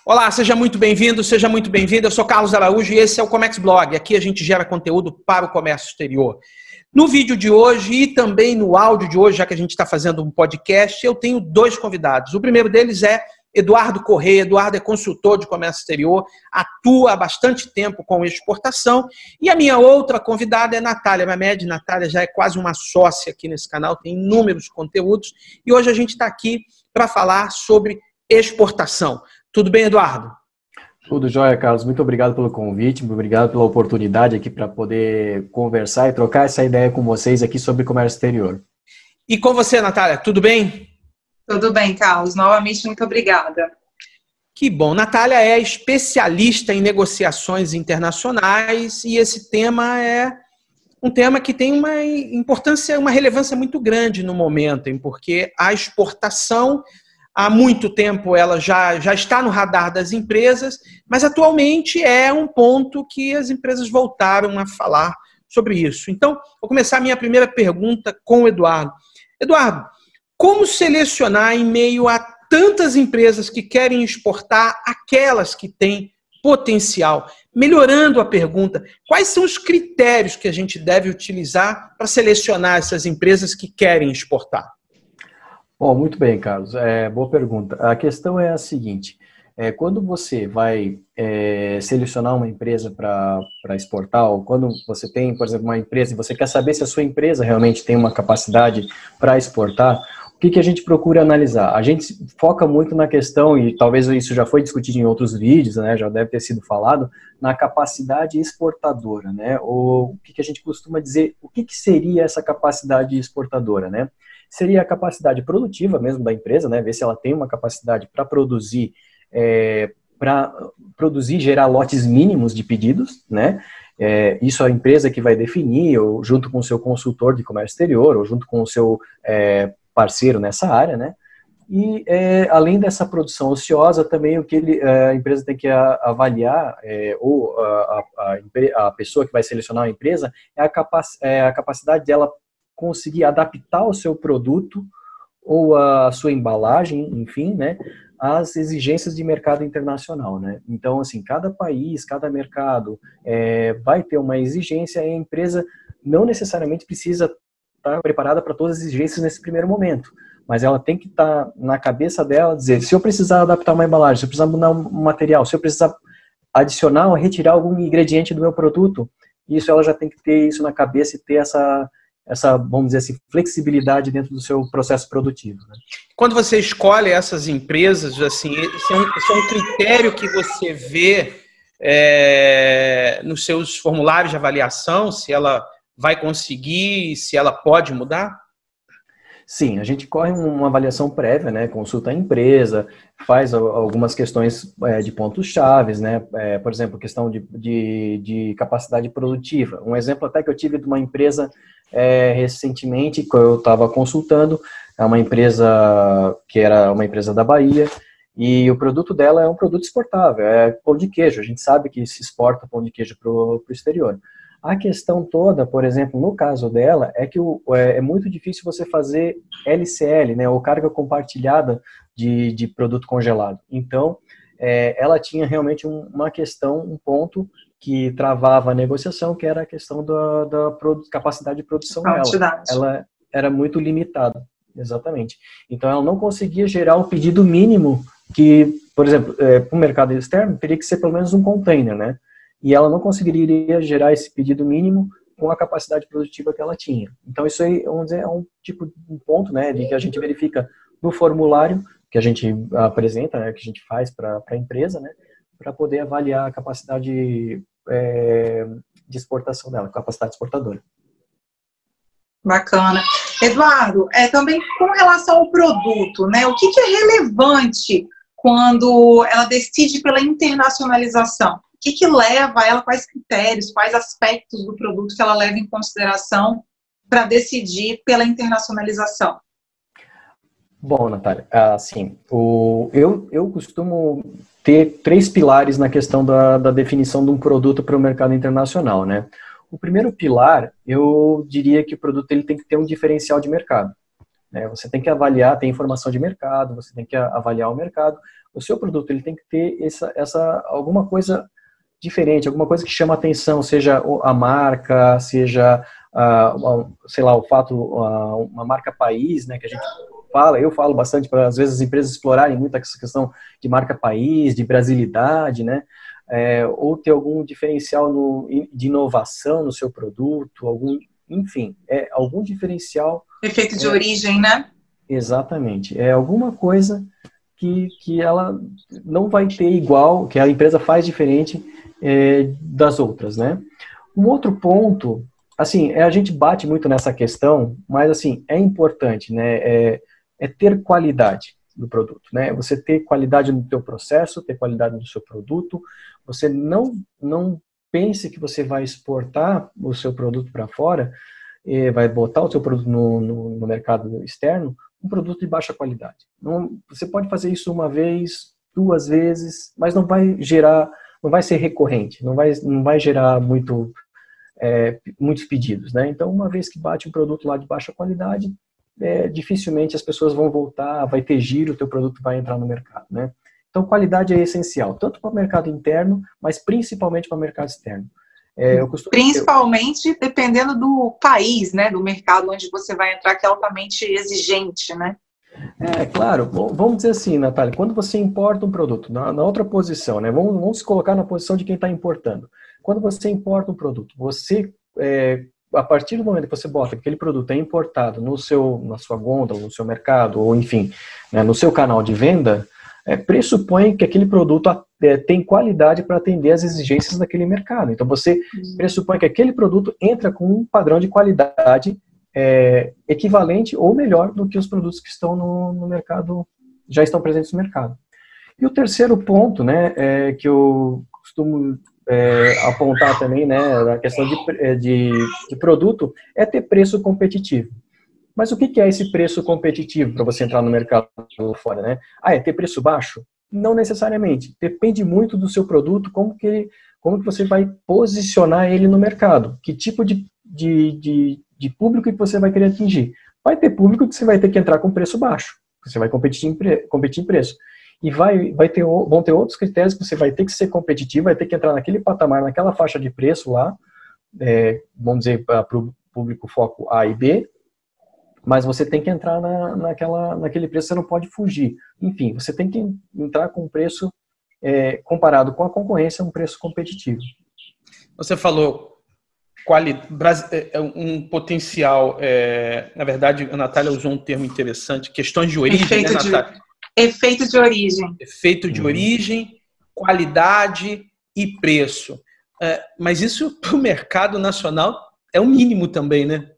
Olá, seja muito bem-vindo, seja muito bem-vinda. Eu sou Carlos Araújo e esse é o Comex Blog. Aqui a gente gera conteúdo para o comércio exterior. No vídeo de hoje e também no áudio de hoje, já que a gente está fazendo um podcast, eu tenho dois convidados. O primeiro deles é Eduardo Correia. Eduardo é consultor de comércio exterior, atua há bastante tempo com exportação. E a minha outra convidada é Natália Mamed. Natália já é quase uma sócia aqui nesse canal, tem inúmeros conteúdos. E hoje a gente está aqui para falar sobre exportação. Tudo bem, Eduardo? Tudo jóia, Carlos. Muito obrigado pelo convite, muito obrigado pela oportunidade aqui para poder conversar e trocar essa ideia com vocês aqui sobre comércio exterior. E com você, Natália, tudo bem? Tudo bem, Carlos. Novamente, muito obrigada. Que bom. Natália é especialista em negociações internacionais e esse tema é um tema que tem uma importância, uma relevância muito grande no momento, porque a exportação, há muito tempo, ela já está no radar das empresas, mas atualmente é um ponto que as empresas voltaram a falar sobre isso. Então, vou começar a minha primeira pergunta com o Eduardo. Eduardo, como selecionar em meio a tantas empresas que querem exportar aquelas que têm potencial? Melhorando a pergunta, quais são os critérios que a gente deve utilizar para selecionar essas empresas que querem exportar? Bom, muito bem, Carlos. Boa pergunta. A questão é a seguinte, quando você vai selecionar uma empresa para exportar, ou quando você tem, por exemplo, uma empresa e você quer saber se a sua empresa realmente tem uma capacidade para exportar, o que a gente procura analisar? A gente foca muito na questão, e talvez isso já foi discutido em outros vídeos, né, já deve ter sido falado, na capacidade exportadora, né? Ou o que a gente costuma dizer, o que seria essa capacidade exportadora, né? Seria a capacidade produtiva mesmo da empresa, né? Ver se ela tem uma capacidade para produzir, gerar lotes mínimos de pedidos, né? Isso a empresa que vai definir, ou junto com o seu consultor de comércio exterior, ou junto com o seu parceiro nessa área, né? E além dessa produção ociosa, também o que a empresa tem que avaliar, ou a pessoa que vai selecionar a empresa, é a capacidade dela conseguir adaptar o seu produto ou a sua embalagem, enfim, né, às exigências de mercado internacional, né? Então, assim, cada país, cada mercado vai ter uma exigência e a empresa não necessariamente precisa estar preparada para todas as exigências nesse primeiro momento, mas ela tem que estar na cabeça dela, dizer, se eu precisar adaptar uma embalagem, se eu precisar mudar um material, se eu precisar adicionar ou retirar algum ingrediente do meu produto, isso ela já tem que ter isso na cabeça e ter essa, vamos dizer assim, flexibilidade dentro do seu processo produtivo, né? Quando você escolhe essas empresas, assim, esse é um critério que você vê nos seus formulários de avaliação, se ela vai conseguir, se ela pode mudar? Sim, a gente corre uma avaliação prévia, né, consulta a empresa, faz algumas questões de pontos chaves, né, por exemplo, questão de capacidade produtiva. Um exemplo até que eu tive de uma empresa recentemente, que eu estava consultando, é uma empresa que era uma empresa da Bahia, e o produto dela é um produto exportável, é pão de queijo. A gente sabe que se exporta pão de queijo para o exterior. A questão toda, por exemplo, no caso dela, é que é muito difícil você fazer LCL, né, ou carga compartilhada de produto congelado. Então, ela tinha realmente uma questão, um ponto que travava a negociação, que era a questão da capacidade de produção dela. Ela era muito limitada, exatamente. Então, ela não conseguia gerar o pedido mínimo que, por exemplo, para o mercado externo, teria que ser pelo menos um container, né? E ela não conseguiria gerar esse pedido mínimo com a capacidade produtiva que ela tinha. Então, isso aí, vamos dizer, é um ponto, né, de que a gente verifica no formulário que a gente apresenta, né, que a gente faz para a empresa, né, para poder avaliar a capacidade de exportação dela, capacidade exportadora. Bacana. Eduardo, também com relação ao produto, né, o que é relevante quando ela decide pela internacionalização? O que leva ela, quais critérios, quais aspectos do produto que ela leva em consideração para decidir pela internacionalização? Bom, Natália, assim, eu costumo ter 3 pilares na questão da definição de um produto para o mercado internacional, né? O primeiro pilar, eu diria que o produto ele tem que ter um diferencial de mercado. né? Você tem que avaliar, tem informação de mercado, você tem que avaliar o mercado. O seu produto ele tem que ter alguma coisa diferente, alguma coisa que chama atenção, seja a marca, seja, sei lá, o fato, uma marca país, né, que a gente fala, eu falo bastante para, às vezes, as empresas explorarem muito essa questão de marca país, de brasilidade, né, ou ter algum diferencial de inovação no seu produto, enfim, algum diferencial. Efeito de origem, né? Exatamente, alguma coisa que ela não vai ter igual, que a empresa faz diferente das outras, né? Um outro ponto, assim, a gente bate muito nessa questão, mas, assim, é importante, né? Ter qualidade do produto, né? Você ter qualidade no teu processo, ter qualidade no seu produto. Você não pense que você vai exportar o seu produto para fora, vai botar o seu produto no mercado externo, um produto de baixa qualidade. Você pode fazer isso uma vez, 2 vezes, mas não vai ser recorrente, não vai gerar muitos pedidos, né? Então, uma vez que bate um produto lá de baixa qualidade, dificilmente as pessoas vão voltar, vai ter giro, o teu produto vai entrar no mercado, né? Então, qualidade é essencial, tanto para o mercado interno, mas principalmente para o mercado externo. Principalmente dependendo do país, né, do mercado onde você vai entrar, que é altamente exigente, né? Claro. Vamos dizer assim, Natália, quando você importa um produto, na outra posição, né, vamos se colocar na posição de quem está importando. Quando você importa um produto, a partir do momento que você bota que aquele produto é importado na sua gôndola, no seu mercado, ou enfim, né, no seu canal de venda, pressupõe que aquele produto tem qualidade para atender às exigências daquele mercado. Então, você pressupõe que aquele produto entra com um padrão de qualidade equivalente ou melhor do que os produtos que estão no mercado, já estão presentes no mercado. E o terceiro ponto, né, que eu costumo apontar também, né, na questão de produto, é ter preço competitivo. Mas o que é esse preço competitivo para você entrar no mercado fora, né? É ter preço baixo? Não necessariamente. Depende muito do seu produto, como que você vai posicionar ele no mercado. Que tipo de público que você vai querer atingir. Vai ter público que você vai ter que entrar com preço baixo. Você vai competir em preço. E vão ter outros critérios que você vai ter que ser competitivo, vai ter que entrar naquele patamar, naquela faixa de preço lá, vamos dizer, para o público foco A e B, mas você tem que entrar naquele preço, você não pode fugir. Enfim, você tem que entrar com um preço, comparado com a concorrência, um preço competitivo. Você falou um potencial, na verdade, a Natália usou um termo interessante, questões de origem, né, Natália? Efeito de origem. Efeito de origem, qualidade e preço. Mas isso para o mercado nacional é o mínimo também, né?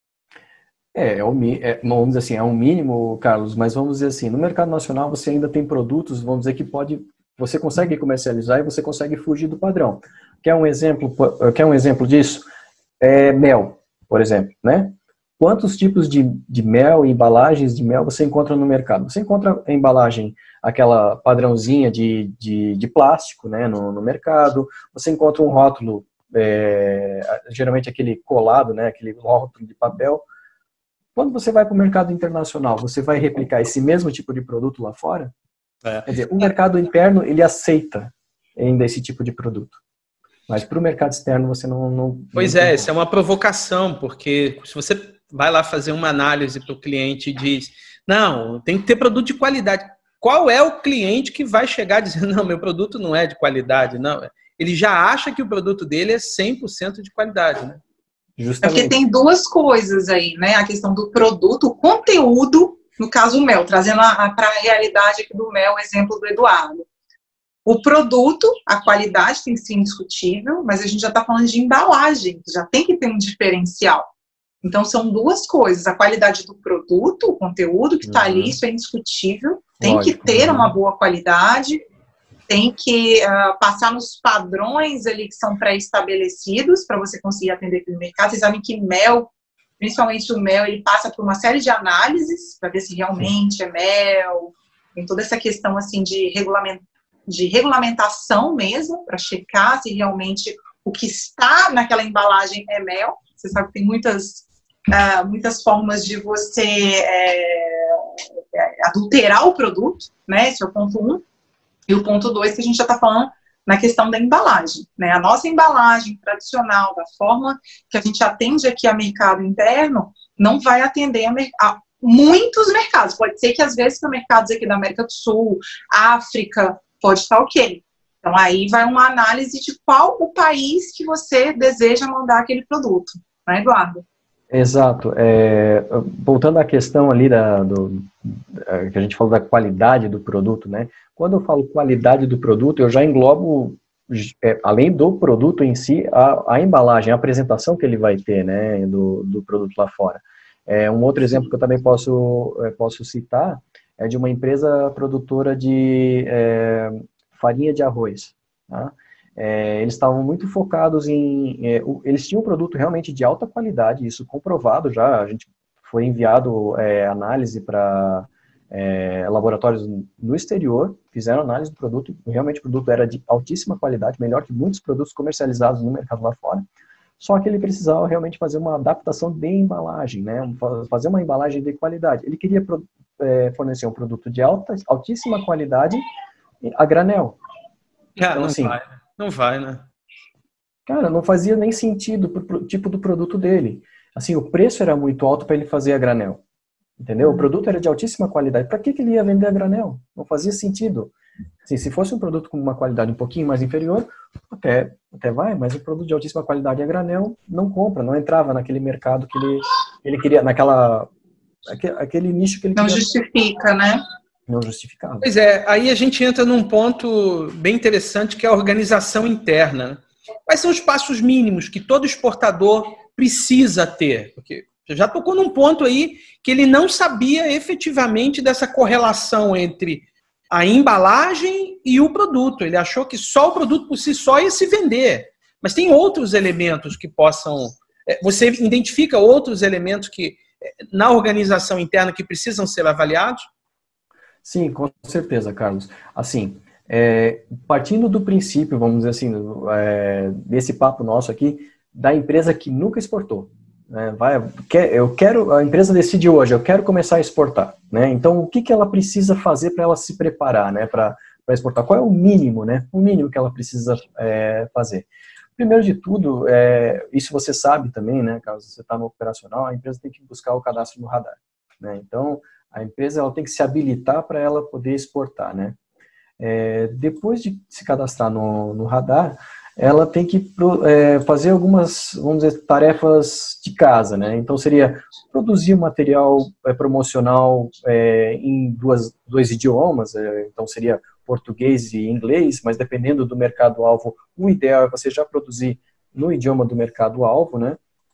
Vamos dizer assim, é um mínimo, Carlos, mas vamos dizer assim, no mercado nacional você ainda tem produtos, vamos dizer, que você consegue comercializar e você consegue fugir do padrão. Quer um exemplo disso? Mel, por exemplo, né? Quantos tipos de mel e embalagens de mel você encontra no mercado? Você encontra a embalagem, aquela padrãozinha de plástico, né, no mercado. Você encontra um rótulo, geralmente aquele colado, né, aquele rótulo de papel. Quando você vai para o mercado internacional, você vai replicar esse mesmo tipo de produto lá fora? Quer dizer, o mercado interno, ele aceita ainda esse tipo de produto. Mas para o mercado externo você não... Pois não essa é uma provocação, porque se você vai lá fazer uma análise para o cliente e diz, não, tem que ter produto de qualidade. Qual é o cliente que vai chegar dizendo, não, meu produto não é de qualidade? Não, ele já acha que o produto dele é 100% de qualidade, né? Justamente. Porque tem duas coisas aí, né? A questão do produto, o conteúdo, no caso o mel, trazendo para a realidade aqui do mel, o exemplo do Eduardo. O produto, a qualidade tem que ser indiscutível, mas a gente já está falando de embalagem, já tem que ter um diferencial. Então, são duas coisas. A qualidade do produto, o conteúdo que está ali, isso é indiscutível. Tem que ter uma boa qualidade, tem que passar nos padrões ali que são pré-estabelecidos para você conseguir atender aquele mercado. Vocês sabem que mel, principalmente o mel, ele passa por uma série de análises para ver se realmente é mel. Tem toda essa questão assim de regulamentação mesmo, para checar se realmente o que está naquela embalagem é mel. Você sabe que tem muitas muitas formas de você adulterar o produto, né? Esse é o ponto 1. E o ponto 2, que a gente já está falando na questão da embalagem, né? A nossa embalagem tradicional, da forma que a gente atende aqui a mercado interno, não vai atender a muitos mercados. Pode ser que, às vezes, para mercados aqui da América do Sul, África, pode estar ok. Então, aí vai uma análise de qual o país que você deseja mandar aquele produto, né, Eduardo? Exato. Voltando à questão ali que a gente falou da qualidade do produto, né? Quando eu falo qualidade do produto, eu já englobo, além do produto em si, a embalagem, a apresentação que ele vai ter, né, do produto lá fora. Um outro exemplo que eu também posso citar é de uma empresa produtora de farinha de arroz, tá? Eles estavam muito focados eles tinham um produto realmente de alta qualidade, isso comprovado já, a gente foi enviado análise para laboratórios no exterior, fizeram análise do produto, realmente o produto era de altíssima qualidade, melhor que muitos produtos comercializados no mercado lá fora, só que ele precisava realmente fazer uma adaptação de embalagem, né, fazer uma embalagem de qualidade. Ele queria fornecer um produto de altíssima qualidade a granel. Então, assim, não vai, né? Cara, não fazia nem sentido pro tipo do produto dele. Assim, o preço era muito alto para ele fazer a granel. Entendeu? O produto era de altíssima qualidade. Para que ele ia vender a granel? Não fazia sentido. Assim, se fosse um produto com uma qualidade um pouquinho mais inferior, até vai, mas o produto de altíssima qualidade a granel não compra, não entrava naquele mercado que ele queria, aquele nicho que ele queria. Não justifica, né? Não justificava. Pois é, aí a gente entra num ponto bem interessante, que é a organização interna. Quais são os passos mínimos que todo exportador precisa ter? Porque você já tocou num ponto aí que ele não sabia efetivamente dessa correlação entre a embalagem e o produto. Ele achou que só o produto por si só ia se vender. Mas tem outros elementos que possam... Você identifica outros elementos que na organização interna que precisam ser avaliados? Sim, com certeza, Carlos. Assim, partindo do princípio, vamos dizer assim, desse papo nosso aqui, da empresa que nunca exportou. Né? A empresa decide hoje, eu quero começar a exportar. Né? Então, o que ela precisa fazer para ela se preparar, né, para exportar? Qual é o mínimo, né? O mínimo que ela precisa fazer? Primeiro de tudo, isso você sabe também, né, caso você está no operacional, a empresa tem que buscar o cadastro no radar. Né? Então, a empresa ela tem que se habilitar para ela poder exportar, né? Depois de se cadastrar no radar, ela tem que fazer algumas, vamos dizer, tarefas de casa, né? Então, seria produzir material promocional em dois idiomas, então seria português e inglês, mas dependendo do mercado-alvo, o ideal é você já produzir no idioma do mercado-alvo, né?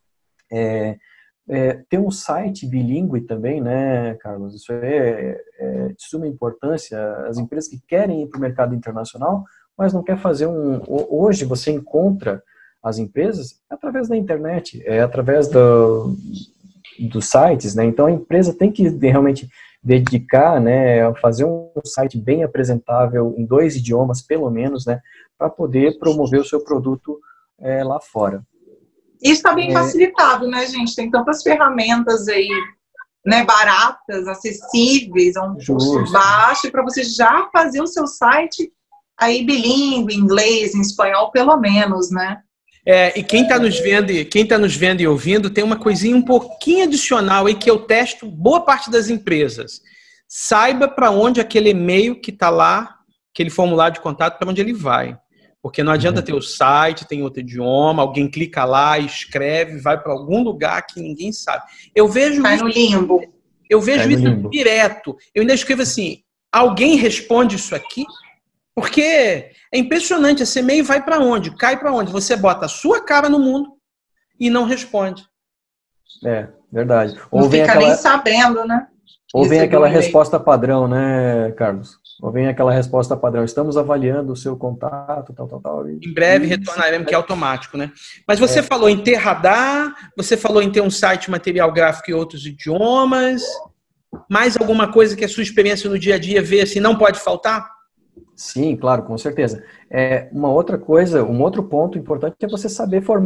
Ter um site bilíngue também, né, Carlos? Isso é de suma importância. As empresas que querem ir para o mercado internacional, mas não quer fazer Hoje você encontra as empresas através da internet, através dos sites, né? Então a empresa tem que realmente dedicar, né, a fazer um site bem apresentável em 2 idiomas, pelo menos, né, para poder promover o seu produto lá fora. Isso está bem facilitado, né, gente? Tem tantas ferramentas aí, né, baratas, acessíveis, a um custo baixo, para você já fazer o seu site aí bilíngue, em inglês, em espanhol, pelo menos, né? E quem está nos vendo e ouvindo, tem uma coisinha um pouquinho adicional aí que eu testo boa parte das empresas. Saiba para onde aquele e-mail que está lá, aquele formulário de contato, para onde ele vai. Porque não adianta ter o site, tem outro idioma, alguém clica lá, escreve, vai para algum lugar que ninguém sabe. Eu vejo vai no limbo. Eu vejo isso direto. Eu ainda escrevo assim, alguém responde isso aqui? Porque é impressionante, esse e-mail vai para onde? Cai para onde? Você bota a sua cara no mundo e não responde. Verdade. Não fica nem sabendo, né? Ou vem aquela resposta padrão, né, Carlos? Ou vem aquela resposta padrão, estamos avaliando o seu contato, tal. Em breve retornaremos, que é automático, né? Mas você falou em ter radar, você falou em ter um site, material gráfico em outros idiomas. Mais alguma coisa que a sua experiência no dia a dia vê assim, não pode faltar? Sim, claro, com certeza. Uma outra coisa, um outro ponto importante é você saber formar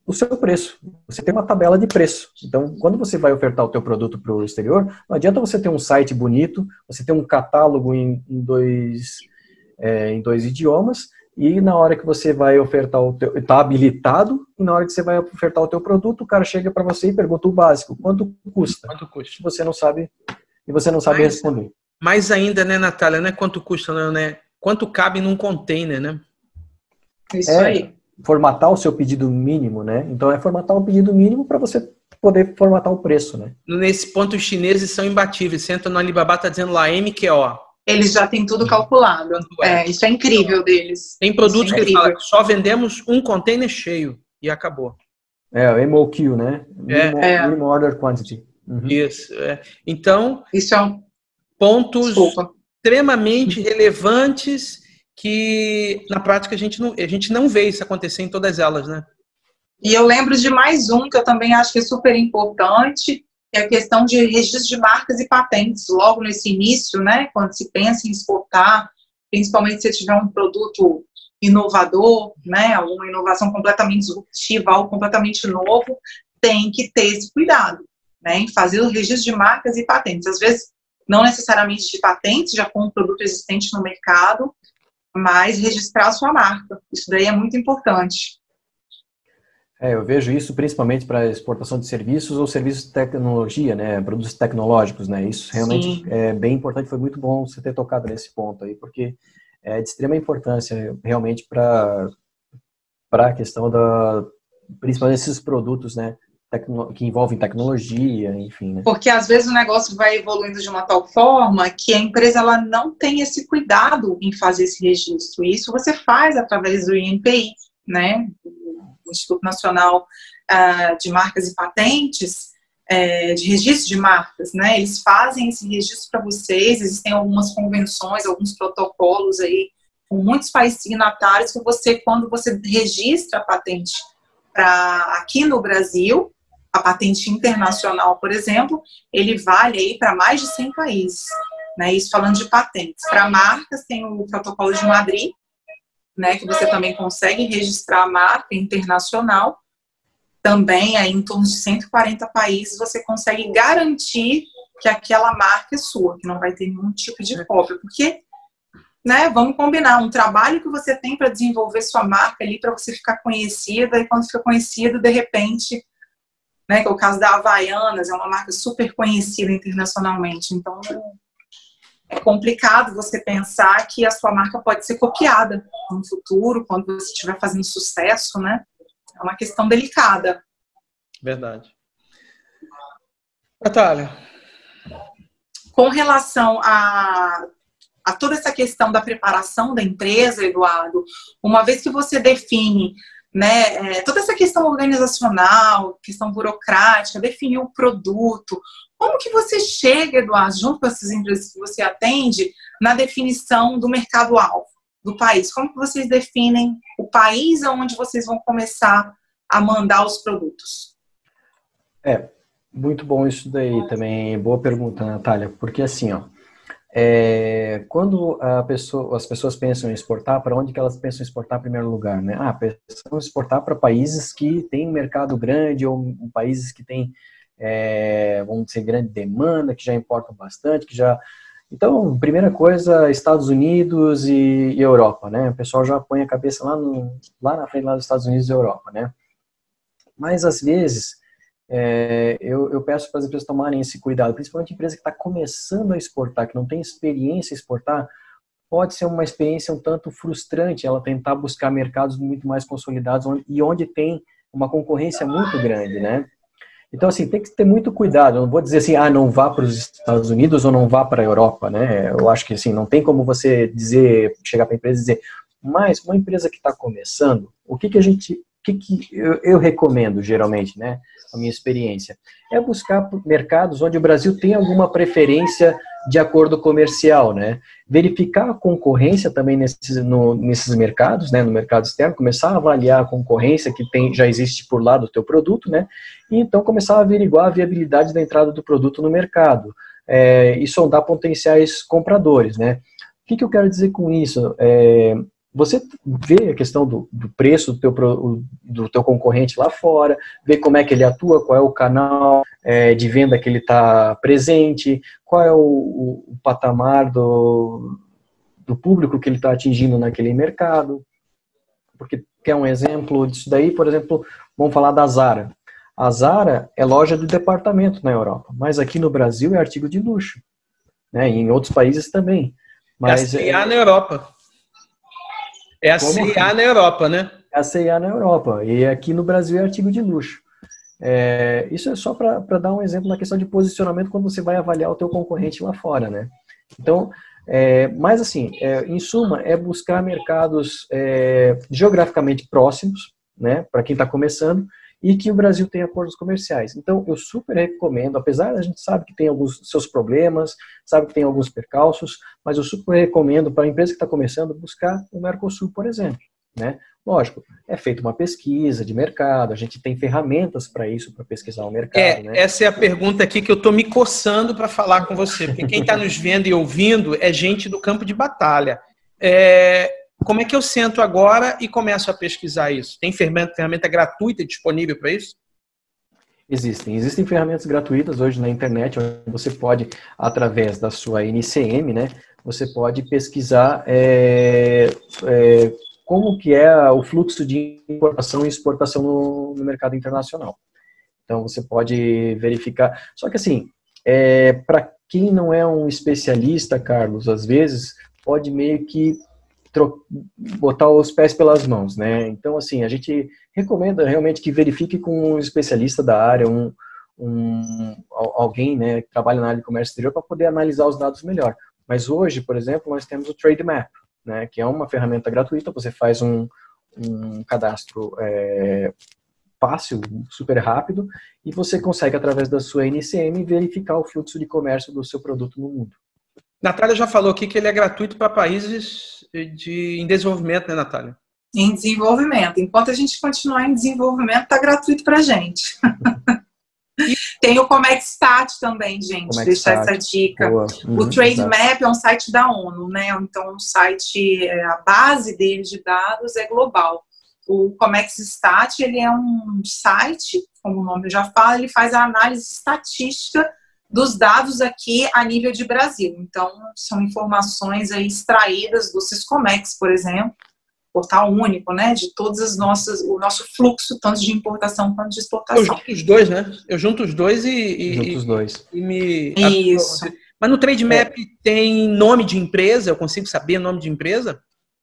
o seu preço. Você tem uma tabela de preço. Então, quando você vai ofertar o teu produto para o exterior, não adianta você ter um site bonito, você ter um catálogo em dois idiomas, e na hora que você vai ofertar está habilitado, e na hora que você vai ofertar o teu produto, o cara chega para você e pergunta o básico: quanto custa? Quanto custa? Você não sabe responder. Mais ainda, né, Natália, não é quanto custa, não, né? Quanto cabe num container, né? Isso aí. Formatar o seu pedido mínimo, né? Então é formatar o pedido mínimo para você poder formatar o preço, né? Nesse ponto, os chineses são imbatíveis. Você entra no Alibaba, tá dizendo lá MQO. Eles já têm tudo calculado. Isso é incrível deles. Tem produtos que eles falam, só vendemos um container cheio e acabou. O MOQ, né? Minimum Order Quantity. Uhum. Isso. Então, isso é pontos extremamente relevantes que na prática a gente não vê isso acontecer em todas elas, né? E eu lembro de mais um que eu também acho que é super importante, que é a questão de registro de marcas e patentes. Logo nesse início, né, quando se pensa em exportar, principalmente se tiver um produto inovador, né, alguma inovação completamente disruptiva, algo completamente novo, tem que ter esse cuidado, né, em fazer o registro de marcas e patentes. Às vezes, não necessariamente de patentes, já com um produto existente no mercado, mas registrar a sua marca. Isso daí é muito importante. Eu vejo isso principalmente para exportação de serviços ou serviços de tecnologia, né, produtos tecnológicos, né, isso realmente é bem importante, foi muito bom você ter tocado nesse ponto aí, porque é de extrema importância realmente para a questão principalmente esses produtos, né, que envolvem tecnologia, enfim, né. Porque às vezes o negócio vai evoluindo de uma tal forma que a empresa ela não tem esse cuidado em fazer esse registro, e isso você faz através do INPI, né, o Instituto Nacional de Marcas e Patentes, de registro de marcas, né? Eles fazem esse registro para vocês, existem algumas convenções, alguns protocolos aí, com muitos países signatários, que você, quando você registra a patente aqui no Brasil, a patente internacional, por exemplo, ele vale aí para mais de 100 países, né? Isso falando de patentes. Para marcas, tem o Protocolo de Madrid, né, que você também consegue registrar a marca internacional, também aí em torno de 140 países você consegue garantir que aquela marca é sua, que não vai ter nenhum tipo de cópia, porque, né, vamos combinar, um trabalho que você tem para desenvolver sua marca ali, para você ficar conhecida, e quando fica conhecida, de repente, né, que é o caso da Havaianas, é uma marca super conhecida internacionalmente, então é complicado você pensar que a sua marca pode ser copiada no futuro, quando você estiver fazendo sucesso, né? É uma questão delicada. Verdade. Natália. Com relação a toda essa questão da preparação da empresa, Eduardo, uma vez que você define, né, toda essa questão organizacional, questão burocrática, definir o produto, como que você chega, Eduardo, junto com essas empresas que você atende, na definição do mercado-alvo do país? Como que vocês definem o país onde vocês vão começar a mandar os produtos? Muito bom isso daí também. Boa pergunta, Natália, porque assim, quando as pessoas pensam em exportar, para onde que elas pensam em exportar em primeiro lugar, né? Pensam em exportar para países que têm um mercado grande ou países que têm vamos dizer, grande demanda, que já importam bastante, que já... Então, primeira coisa, Estados Unidos e Europa, né? O pessoal já põe a cabeça lá na frente, lá dos Estados Unidos e Europa, né? Mas, às vezes, eu peço para as empresas tomarem esse cuidado, principalmente a empresa que está começando a exportar, que não tem experiência em exportar, pode ser uma experiência um tanto frustrante, ela tentar buscar mercados muito mais consolidados e onde tem uma concorrência muito grande, né? Então, assim, tem que ter muito cuidado. Eu não vou dizer assim, não vá para os Estados Unidos ou não vá para a Europa, né? Eu acho que, assim, não tem como você chegar para a empresa e dizer, mas uma empresa que está começando, o que eu recomendo, geralmente, né? A minha experiência, é buscar mercados onde o Brasil tem alguma preferência de acordo comercial, né? Verificar a concorrência também nesses mercados, né? No mercado externo, começar a avaliar a concorrência que já existe por lá do teu produto, né? E então começar a averiguar a viabilidade da entrada do produto no mercado e sondar potenciais compradores, né? O que eu quero dizer com isso? você vê a questão do preço do teu concorrente lá fora, vê como é que ele atua, qual é o canal de venda que ele está presente, qual é o patamar do público que ele está atingindo naquele mercado. Porque quer um exemplo disso daí, por exemplo, vamos falar da Zara. A Zara é loja do departamento na Europa, mas aqui no Brasil é artigo de luxo, né? E em outros países também. Mas é a C&A na Europa. É a C&A na Europa, né? É a C&A na Europa. E aqui no Brasil é artigo de luxo. Isso é só para dar um exemplo na questão de posicionamento quando você vai avaliar o teu concorrente lá fora, né? Então, mas assim, em suma, é buscar mercados geograficamente próximos, né? Para quem está começando, e que o Brasil tem acordos comerciais. Então, eu super recomendo, apesar da gente sabe que tem alguns seus problemas, sabe que tem alguns percalços, mas eu super recomendo para a empresa que está começando buscar o Mercosul, por exemplo, né? Lógico, é feita uma pesquisa de mercado, a gente tem ferramentas para isso, para pesquisar o mercado, né? Essa é a pergunta aqui que eu estou me coçando para falar com você, porque quem está nos vendo e ouvindo é gente do campo de batalha. Como é que eu sento agora e começo a pesquisar isso? Tem ferramenta gratuita disponível para isso? Existem ferramentas gratuitas hoje na internet, onde você pode, através da sua NCM, né, você pode pesquisar como que é o fluxo de importação e exportação no mercado internacional. Então, você pode verificar. Só que, assim, para quem não é um especialista, Carlos, às vezes, pode meio que botar os pés pelas mãos, né? Então, assim, a gente recomenda realmente que verifique com um especialista da área, alguém, né, que trabalha na área de comércio exterior para poder analisar os dados melhor. Mas hoje, por exemplo, nós temos o Trade Map, né, que é uma ferramenta gratuita, você faz um cadastro fácil, super rápido, e você consegue, através da sua NCM, verificar o fluxo de comércio do seu produto no mundo. Natália já falou aqui que ele é gratuito para países em desenvolvimento, né, Natália? Em desenvolvimento. Enquanto a gente continuar em desenvolvimento, está gratuito para a gente. Tem o Comexstat também, gente, deixar essa dica. O Trade Map é um site da ONU, né? Então, um site, a base dele de dados é global. O Comexstat, ele é um site, como o nome já fala, ele faz a análise estatística dos dados aqui a nível de Brasil. Então, são informações aí extraídas do Siscomex, por exemplo, portal único, né, de todas as nossas, o nosso fluxo, tanto de importação quanto de exportação. Eu junto os dois, né? Eu junto os dois e me... Isso. Mas no Trade Map tem nome de empresa? Eu consigo saber nome de empresa?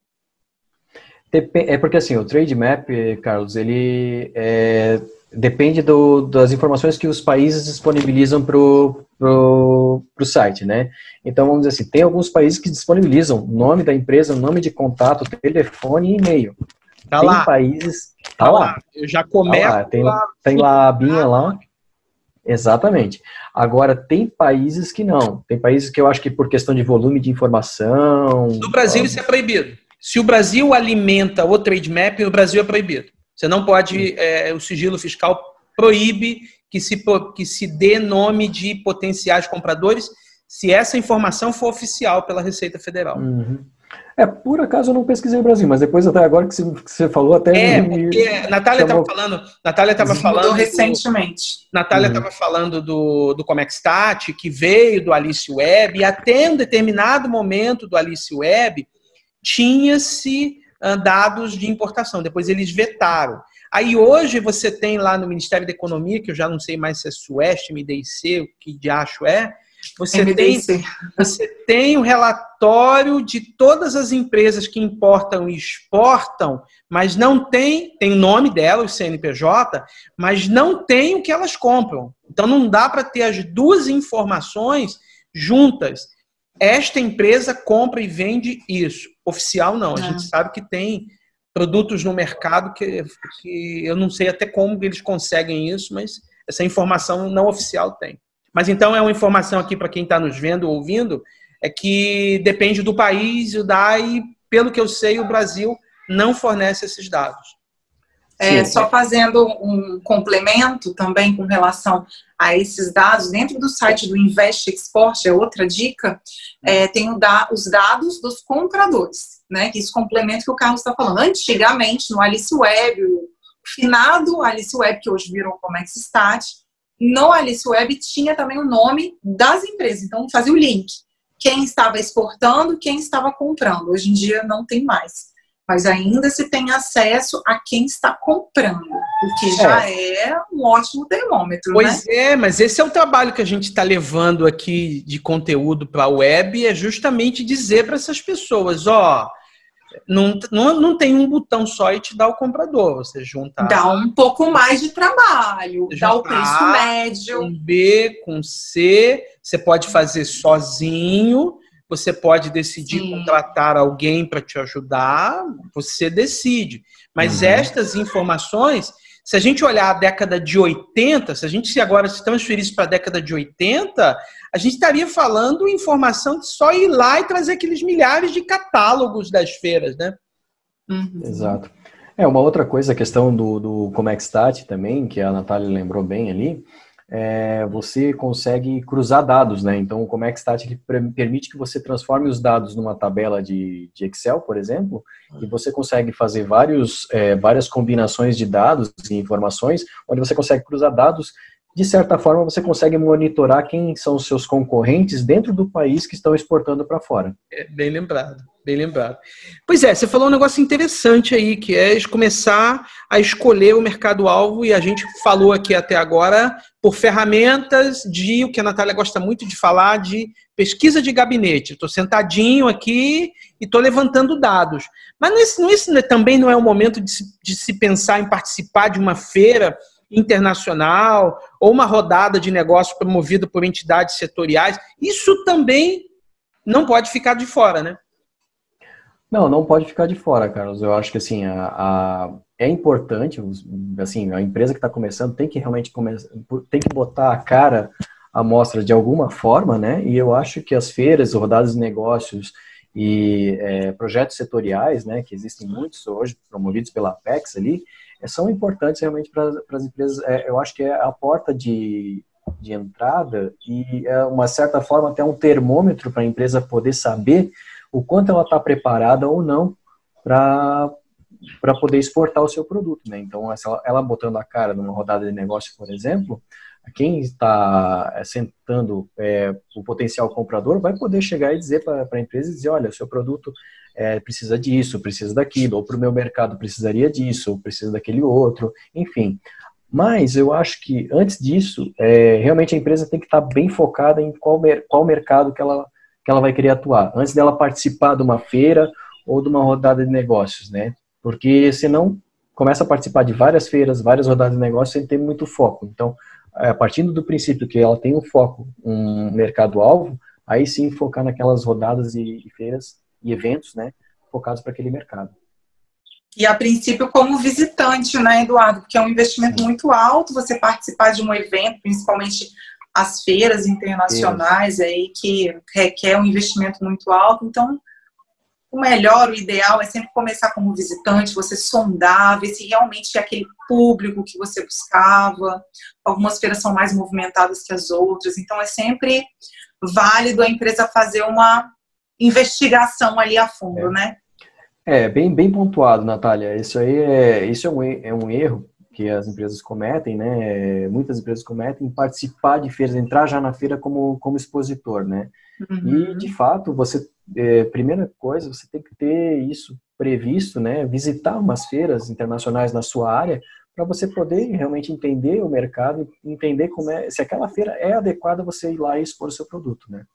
É porque, assim, o Trade Map, Carlos, ele depende das informações que os países disponibilizam pro site, né? Então, vamos dizer assim, tem alguns países que disponibilizam nome da empresa, nome de contato, telefone e e-mail. Tá tem lá. Países... Tá lá. Eu já começo... Tá lá. Tem lá a abinha lá. Exatamente. Agora, tem países que não. Tem países que eu acho que por questão de volume de informação... No Brasil isso é proibido. Se o Brasil alimenta o Trade Map, no Brasil é proibido. Você não pode... o sigilo fiscal proíbe que se dê nome de potenciais compradores se essa informação for oficial pela Receita Federal. Uhum. Por acaso eu não pesquisei no Brasil, mas depois até agora que você falou até... porque Natália estava falando recentemente. Natália estava falando do Comexstat, que veio do Alice Web, e até um determinado momento do Alice Web tinha-se dados de importação, depois eles vetaram. Aí hoje você tem lá no Ministério da Economia, que eu já não sei mais se é Sueste, MDIC, o que de acho você tem o relatório de todas as empresas que importam e exportam, mas não tem o nome delas, o CNPJ, mas não tem o que elas compram. Então não dá para ter as duas informações juntas. Esta empresa compra e vende isso. Oficial não. A gente sabe que tem produtos no mercado que eu não sei até como eles conseguem isso, mas essa informação não oficial tem. Mas então é uma informação aqui para quem está nos vendo ou ouvindo, é que depende do país, e pelo que eu sei, o Brasil não fornece esses dados. Só fazendo um complemento também com relação a esses dados, dentro do site do Invest Export, é outra dica, tem os dados dos compradores, né? Que isso complementa o que o Carlos está falando. Antigamente, no Alice Web, o finado Alice Web, que hoje virou Comexstat, no Alice Web tinha também o nome das empresas, então fazia o link. Quem estava exportando, quem estava comprando. Hoje em dia não tem mais. Mas ainda se tem acesso a quem está comprando, o que já é um ótimo termômetro, Pois né? mas esse é o trabalho que a gente está levando aqui de conteúdo para a web, é justamente dizer para essas pessoas, não tem um botão só e te dá o comprador, você junta... Dá um pouco mais de trabalho, dá o preço médio. Com B, com C, você pode fazer sozinho, você pode decidir contratar alguém para te ajudar, você decide. Mas estas informações, se a gente olhar a década de 80, se a gente agora se transferisse para a década de 80, a gente estaria falando informação de só ir lá e trazer aqueles milhares de catálogos das feiras, né? Exato. Uma outra coisa, a questão do Comexstat também, que a Natália lembrou bem ali, você consegue cruzar dados, né? Então, o Comexstat permite que você transforme os dados numa tabela de Excel, por exemplo, e você consegue fazer várias combinações de dados e informações, onde você consegue cruzar dados. De certa forma, você consegue monitorar quem são os seus concorrentes dentro do país que estão exportando para fora. Bem lembrado, bem lembrado. Pois você falou um negócio interessante aí, que é começar a escolher o mercado-alvo, e a gente falou aqui até agora por ferramentas o que a Natália gosta muito de falar, de pesquisa de gabinete. Estou sentadinho aqui e estou levantando dados. Mas também não é o momento de se pensar em participar de uma feira internacional ou uma rodada de negócio promovida por entidades setoriais? Isso também não pode ficar de fora, né? Não pode ficar de fora, Carlos. Eu acho que assim, é importante, assim, a empresa que está começando tem que realmente tem que botar a cara à mostra de alguma forma, né? E eu acho que as feiras, rodadas de negócios e projetos setoriais, né, que existem muitos hoje, promovidos pela Apex ali, são importantes realmente para as empresas. Eu acho que é a porta de entrada e é uma certa forma até um termômetro para a empresa poder saber o quanto ela está preparada ou não para poder exportar o seu produto, né? Então, ela botando a cara numa rodada de negócio, por exemplo, quem está sentando o potencial comprador vai poder chegar e dizer para a empresa e dizer, olha, o seu produto precisa disso, precisa daquilo, ou para o meu mercado precisaria disso, ou precisa daquele outro, enfim. Mas eu acho que, antes disso, realmente a empresa tem que estar bem focada em qual mercado que ela vai querer atuar, antes dela participar de uma feira ou de uma rodada de negócios, né? Porque senão começa a participar de várias feiras, várias rodadas de negócios sem ter muito foco. Então, partindo do princípio que ela tem um foco, um mercado-alvo, aí sim focar naquelas rodadas e feiras e eventos, né, focados para aquele mercado. E a princípio como visitante, né, Eduardo? Porque é um investimento muito alto você participar de um evento, principalmente as feiras internacionais aí, que requer um investimento muito alto. Então, o melhor, o ideal é sempre começar como visitante, você sondar, ver se realmente é aquele público que você buscava. Algumas feiras são mais movimentadas que as outras, então é sempre válido a empresa fazer uma investigação ali a fundo, né? Bem pontuado, Natália. Isso é um erro que as empresas cometem, né? Muitas empresas cometem, participar de feiras, entrar já na feira como expositor, né? E, de fato, primeira coisa, você tem que ter isso previsto, né? Visitar umas feiras internacionais na sua área, para você poder realmente entender o mercado, entender se aquela feira é adequada você ir lá e expor o seu produto, né?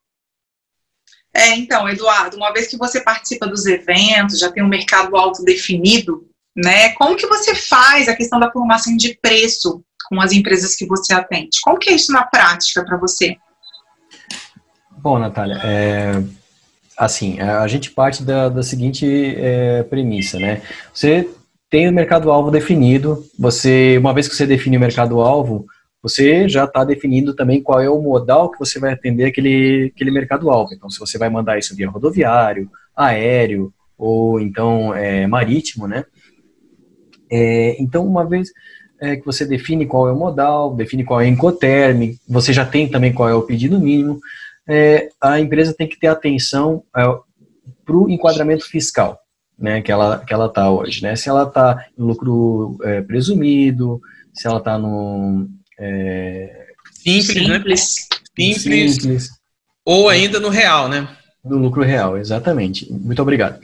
Então, Eduardo, uma vez que você participa dos eventos, já tem um mercado-alvo definido, né? Como que você faz a questão da formação de preço com as empresas que você atende? Como que é isso na prática para você? Bom, Natália, assim, a gente parte da seguinte premissa, né? Você tem o mercado-alvo definido, uma vez que você define o mercado-alvo, você já está definindo também qual é o modal que você vai atender aquele mercado-alvo. Então, se você vai mandar isso via rodoviário, aéreo, ou então marítimo, né? Então, uma vez que você define qual é o modal, define qual é o Incoterm, você já tem também qual é o pedido mínimo, a empresa tem que ter atenção para o enquadramento fiscal, né, que ela está hoje, né? Se ela está em lucro presumido, se ela está no simples, ou ainda no real, né? No lucro real, exatamente. Muito obrigado.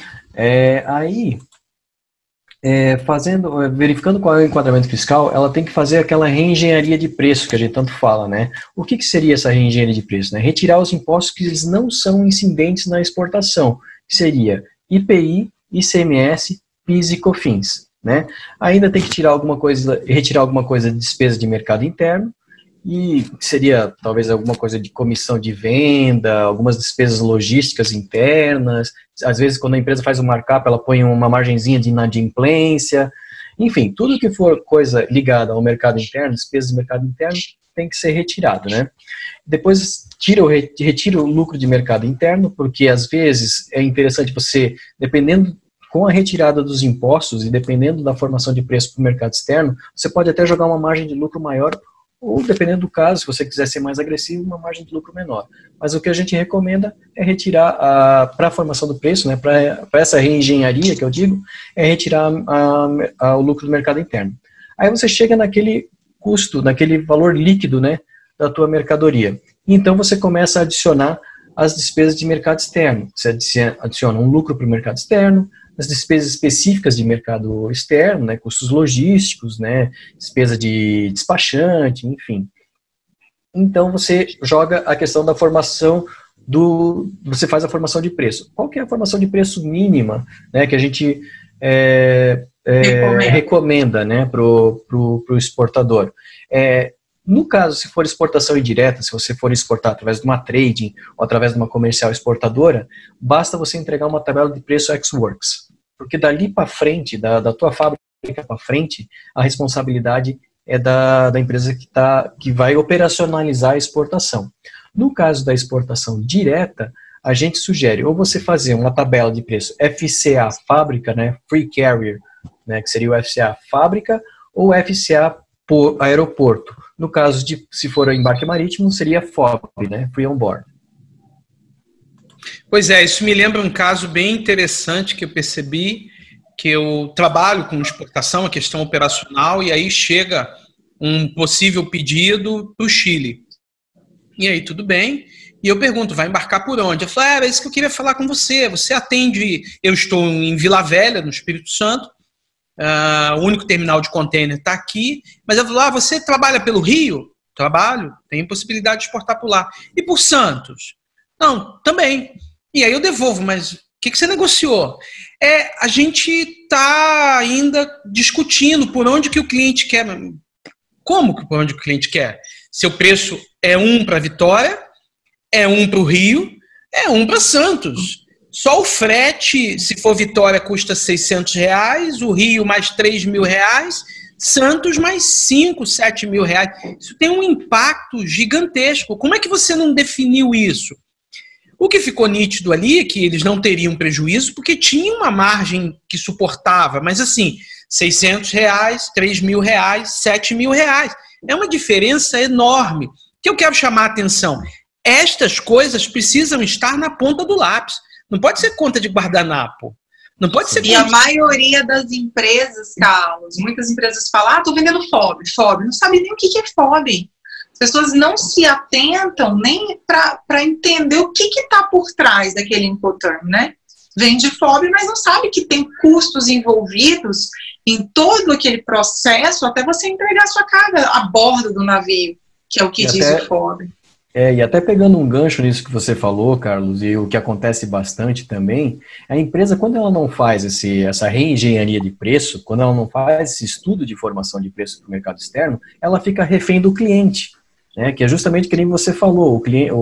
Verificando qual é o enquadramento fiscal, ela tem que fazer aquela reengenharia de preço que a gente tanto fala, né? O que seria essa reengenharia de preço? Né? Retirar os impostos que eles não são incidentes na exportação, que seria IPI, ICMS, PIS e COFINS, né? Ainda tem que retirar alguma coisa de despesa de mercado interno, e seria talvez alguma coisa de comissão de venda, algumas despesas logísticas internas. Às vezes, quando a empresa faz um markup, ela põe uma margenzinha de inadimplência. Enfim, tudo que for coisa ligada ao mercado interno, despesas de mercado interno, tem que ser retirado, né? Depois, retira o lucro de mercado interno, porque às vezes é interessante você, dependendo, com a retirada dos impostos e dependendo da formação de preço para o mercado externo, você pode até jogar uma margem de lucro maior, ou, dependendo do caso, se você quiser ser mais agressivo, uma margem de lucro menor. Mas o que a gente recomenda é retirar, para a formação do preço, né, para essa reengenharia que eu digo, é retirar o lucro do mercado interno. Aí você chega naquele custo, naquele valor líquido, né, da tua mercadoria. E então você começa a adicionar as despesas de mercado externo. Você adiciona um lucro para o mercado externo, as despesas específicas de mercado externo, né, custos logísticos, né, despesa de despachante, enfim. Então você joga a questão da formação você faz a formação de preço. Qual que é a formação de preço mínima, né, que a gente recomenda, né, pro exportador? No caso, se for exportação indireta, se você for exportar através de uma trading ou através de uma comercial exportadora, basta você entregar uma tabela de preço ex-works. Porque dali para frente, da tua fábrica para frente, a responsabilidade é da empresa que vai operacionalizar a exportação. No caso da exportação direta, a gente sugere ou você fazer uma tabela de preço FCA fábrica, né, Free Carrier, né, que seria o FCA fábrica, ou FCA por aeroporto. No caso de, se for embarque marítimo, seria FOB, né? Free on board. Pois é, isso me lembra um caso bem interessante que eu percebi, que eu trabalho com exportação, a questão operacional, e aí chega um possível pedido para o Chile. E aí, tudo bem. E eu pergunto, vai embarcar por onde? Eu falo, era isso que eu queria falar com você. Você atende... Eu estou em Vila Velha, no Espírito Santo. O único terminal de container está aqui. Mas eu falo, você trabalha pelo Rio? Trabalho. Tem possibilidade de exportar por lá. E por Santos? Não, também. E aí eu devolvo, mas o que você negociou? A gente está ainda discutindo por onde que o cliente quer. Como que por onde o cliente quer? Seu preço é um para Vitória, é um para o Rio, é um para Santos. Só o frete, se for Vitória, custa R$600, o Rio mais R$3.000, Santos mais 5, 7 mil reais. Isso tem um impacto gigantesco. Como é que você não definiu isso? O que ficou nítido ali é que eles não teriam prejuízo porque tinha uma margem que suportava, mas assim, R$600, R$3.000, R$7.000. É uma diferença enorme. O que eu quero chamar a atenção? Estas coisas precisam estar na ponta do lápis. Não pode ser conta de guardanapo. Não pode ser. E a maioria das empresas, Carlos, muitas empresas falam, tô vendendo FOB. Não sabe nem o que é FOB. As pessoas não se atentam nem para entender o que está por trás daquele Incoterm, né? Vende FOB, mas não sabe que tem custos envolvidos em todo aquele processo até você entregar a sua carga a bordo do navio, que é o que diz o FOB. E até pegando um gancho nisso que você falou, Carlos, e o que acontece bastante também, a empresa, quando ela não faz essa reengenharia de preço, quando ela não faz esse estudo de formação de preço para o mercado externo, ela fica refém do cliente, né? Que é justamente que nem você falou,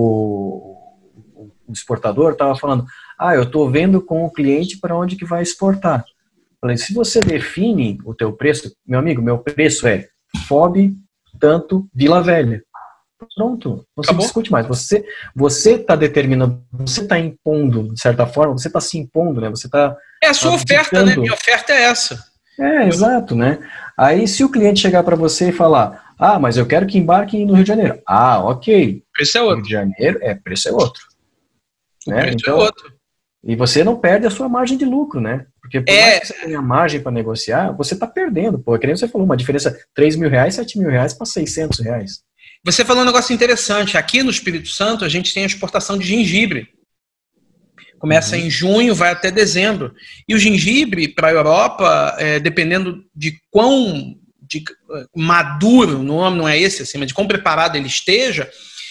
o exportador estava falando, eu estou vendo com o cliente para onde que vai exportar. Falei, se você define o teu preço, meu amigo, meu preço é FOB, tanto Vila Velha. Pronto, você Acabou? Discute mais. Você está determinando, você está impondo, de certa forma, você está se impondo, né? Você está. É a sua oferta, né? Minha oferta é essa. Exato, né? Aí se o cliente chegar para você e falar, mas eu quero que embarque no Rio de Janeiro. Ok. Preço é outro. Rio de Janeiro, preço é outro. Né? Preço então, é outro. E você não perde a sua margem de lucro, né? Porque por mais que você tenha margem para negociar, você está perdendo. Pô, que nem você falou, uma diferença R$3.000, R$7.000 para R$600. Você falou um negócio interessante. Aqui no Espírito Santo, a gente tem a exportação de gengibre. Começa em junho, vai até dezembro. E o gengibre para a Europa, dependendo de quão maduro, o nome não é esse, assim, mas de quão preparado ele esteja,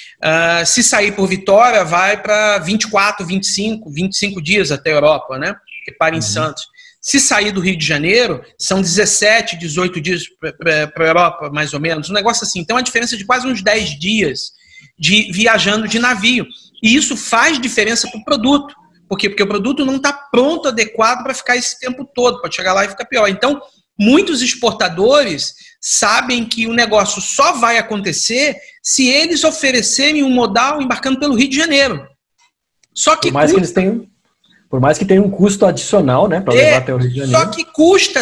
se sair por Vitória, vai para 24, 25 dias até a Europa, né? Que para em Santos. Se sair do Rio de Janeiro, são 17, 18 dias para a Europa, mais ou menos. Um negócio assim. Então, a diferença de quase uns 10 dias de viajando de navio. E isso faz diferença para o produto. Por quê? Porque o produto não está pronto, adequado para ficar esse tempo todo. Pode chegar lá e ficar pior. Então, muitos exportadores sabem que o negócio só vai acontecer se eles oferecerem um modal embarcando pelo Rio de Janeiro. Só que por mais que tenha um custo adicional, né, para levar até o Rio de Janeiro. Só que custa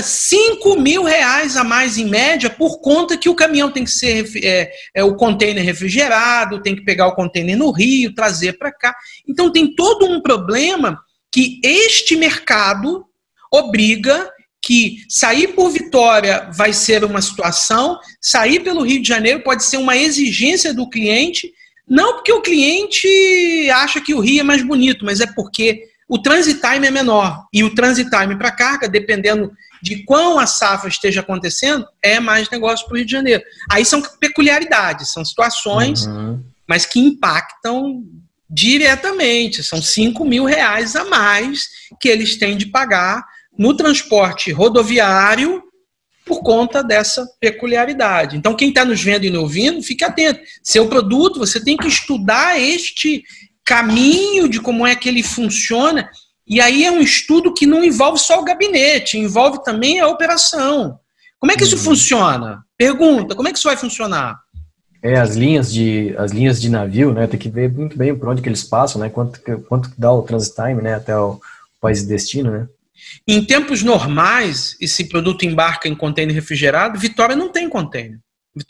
R$5.000 a mais em média por conta que o caminhão tem que ser o container refrigerado, tem que pegar o container no Rio, trazer para cá. Então tem todo um problema que este mercado obriga que sair por Vitória vai ser uma situação, sair pelo Rio de Janeiro pode ser uma exigência do cliente, não porque o cliente acha que o Rio é mais bonito, mas é porque o transit time é menor. E o transit time para carga, dependendo de quão a safra esteja acontecendo, é mais negócio para o Rio de Janeiro. Aí são peculiaridades, são situações, mas que impactam diretamente. São R$5.000 a mais que eles têm de pagar no transporte rodoviário por conta dessa peculiaridade. Então, quem está nos vendo e nos ouvindo, fique atento. Seu produto, você tem que estudar este caminho de como é que ele funciona, e aí é um estudo que não envolve só o gabinete, envolve também a operação. Como é que isso funciona? Pergunta, como é que isso vai funcionar? As linhas de navio, né, tem que ver muito bem por onde que eles passam, né, quanto dá o transit time, né, até o país de destino, né. Em tempos normais, esse produto embarca em container refrigerado, Vitória não tem container.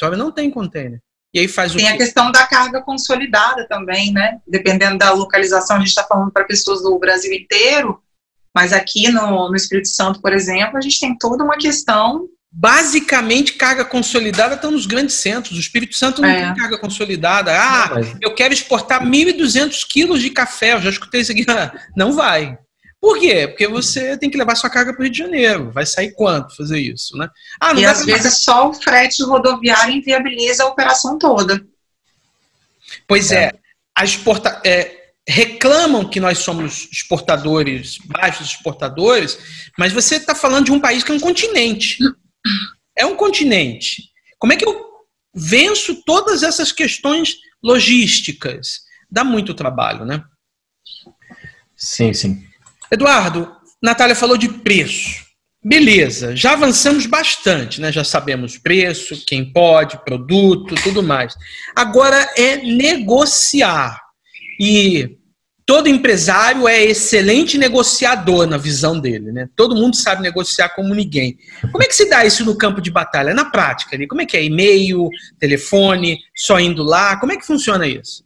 E aí faz tem a questão da carga consolidada também, né? Dependendo da localização, a gente está falando para pessoas do Brasil inteiro, mas aqui no Espírito Santo, por exemplo, a gente tem toda uma questão. Basicamente, carga consolidada está nos grandes centros. O Espírito Santo não tem carga consolidada. Eu quero exportar 1.200 quilos de café. Eu já escutei isso aqui. Não vai. Por quê? Porque você tem que levar sua carga para o Rio de Janeiro. Vai sair quanto fazer isso, né? E às vezes só o frete rodoviário inviabiliza a operação toda. Pois reclamam que nós somos exportadores, baixos exportadores, mas você está falando de um país que é um continente. É um continente. Como é que eu venço todas essas questões logísticas? Dá muito trabalho, né? Sim, sim. Eduardo, Natália falou de preço. Beleza, já avançamos bastante, né? Já sabemos preço, quem pode, produto, tudo mais. Agora é negociar. E todo empresário é excelente negociador na visão dele, né? Todo mundo sabe negociar como ninguém. Como é que se dá isso no campo de batalha? Na prática, ali, como é que é? E-mail, telefone, só indo lá? Como é que funciona isso?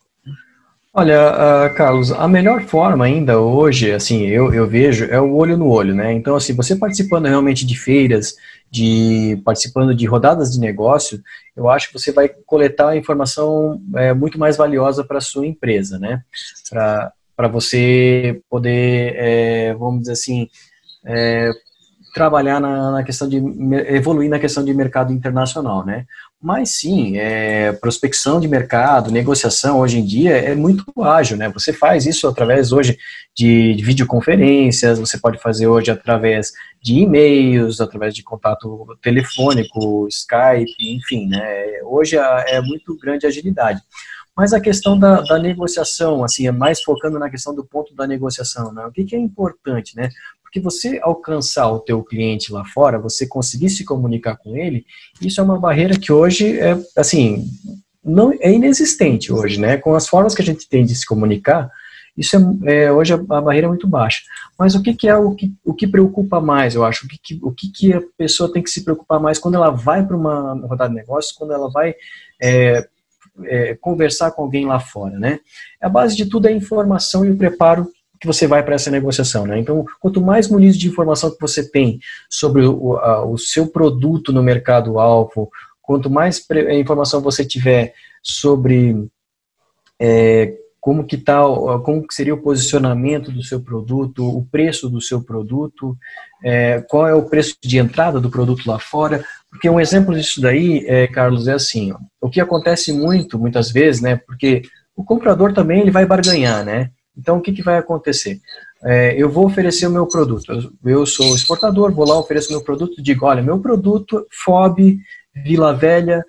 Olha, Carlos, a melhor forma ainda hoje, assim, eu vejo, é o olho no olho, né? Então, assim, você participando realmente de feiras, participando de rodadas de negócio, eu acho que você vai coletar informação muito mais valiosa para a sua empresa, né? Para você poder, vamos dizer assim, trabalhar na questão de evoluir na questão de mercado internacional, né? Mas sim, prospecção de mercado, negociação hoje em dia é muito ágil, né? Você faz isso através hoje de videoconferências, você pode fazer hoje através de e-mails, através de contato telefônico, Skype, enfim, né? Hoje é muito grande a agilidade. Mas a questão da negociação, assim, é mais focando na questão do ponto da negociação, né? O que é importante, né? Porque você alcançar o teu cliente lá fora, você conseguir se comunicar com ele, isso é uma barreira que hoje não é inexistente hoje, né? Com as formas que a gente tem de se comunicar, Isso hoje a barreira é muito baixa. Mas o que é o que preocupa mais, eu acho? O que a pessoa tem que se preocupar mais quando ela vai para uma rodada de negócios, quando ela vai conversar com alguém lá fora, né? A base de tudo é a informação e o preparo que você vai para essa negociação, né? Então, quanto mais munido de informação que você tem sobre o seu produto no mercado-alvo, quanto mais informação você tiver sobre como que seria o posicionamento do seu produto, o preço do seu produto, qual é o preço de entrada do produto lá fora, porque um exemplo disso daí, Carlos, é assim, ó, o que acontece muitas vezes, né? Porque o comprador também ele vai barganhar, né? Então, o que vai acontecer? Eu vou oferecer o meu produto. Eu sou exportador, vou lá, ofereço o meu produto, digo, olha, meu produto, FOB, Vila Velha,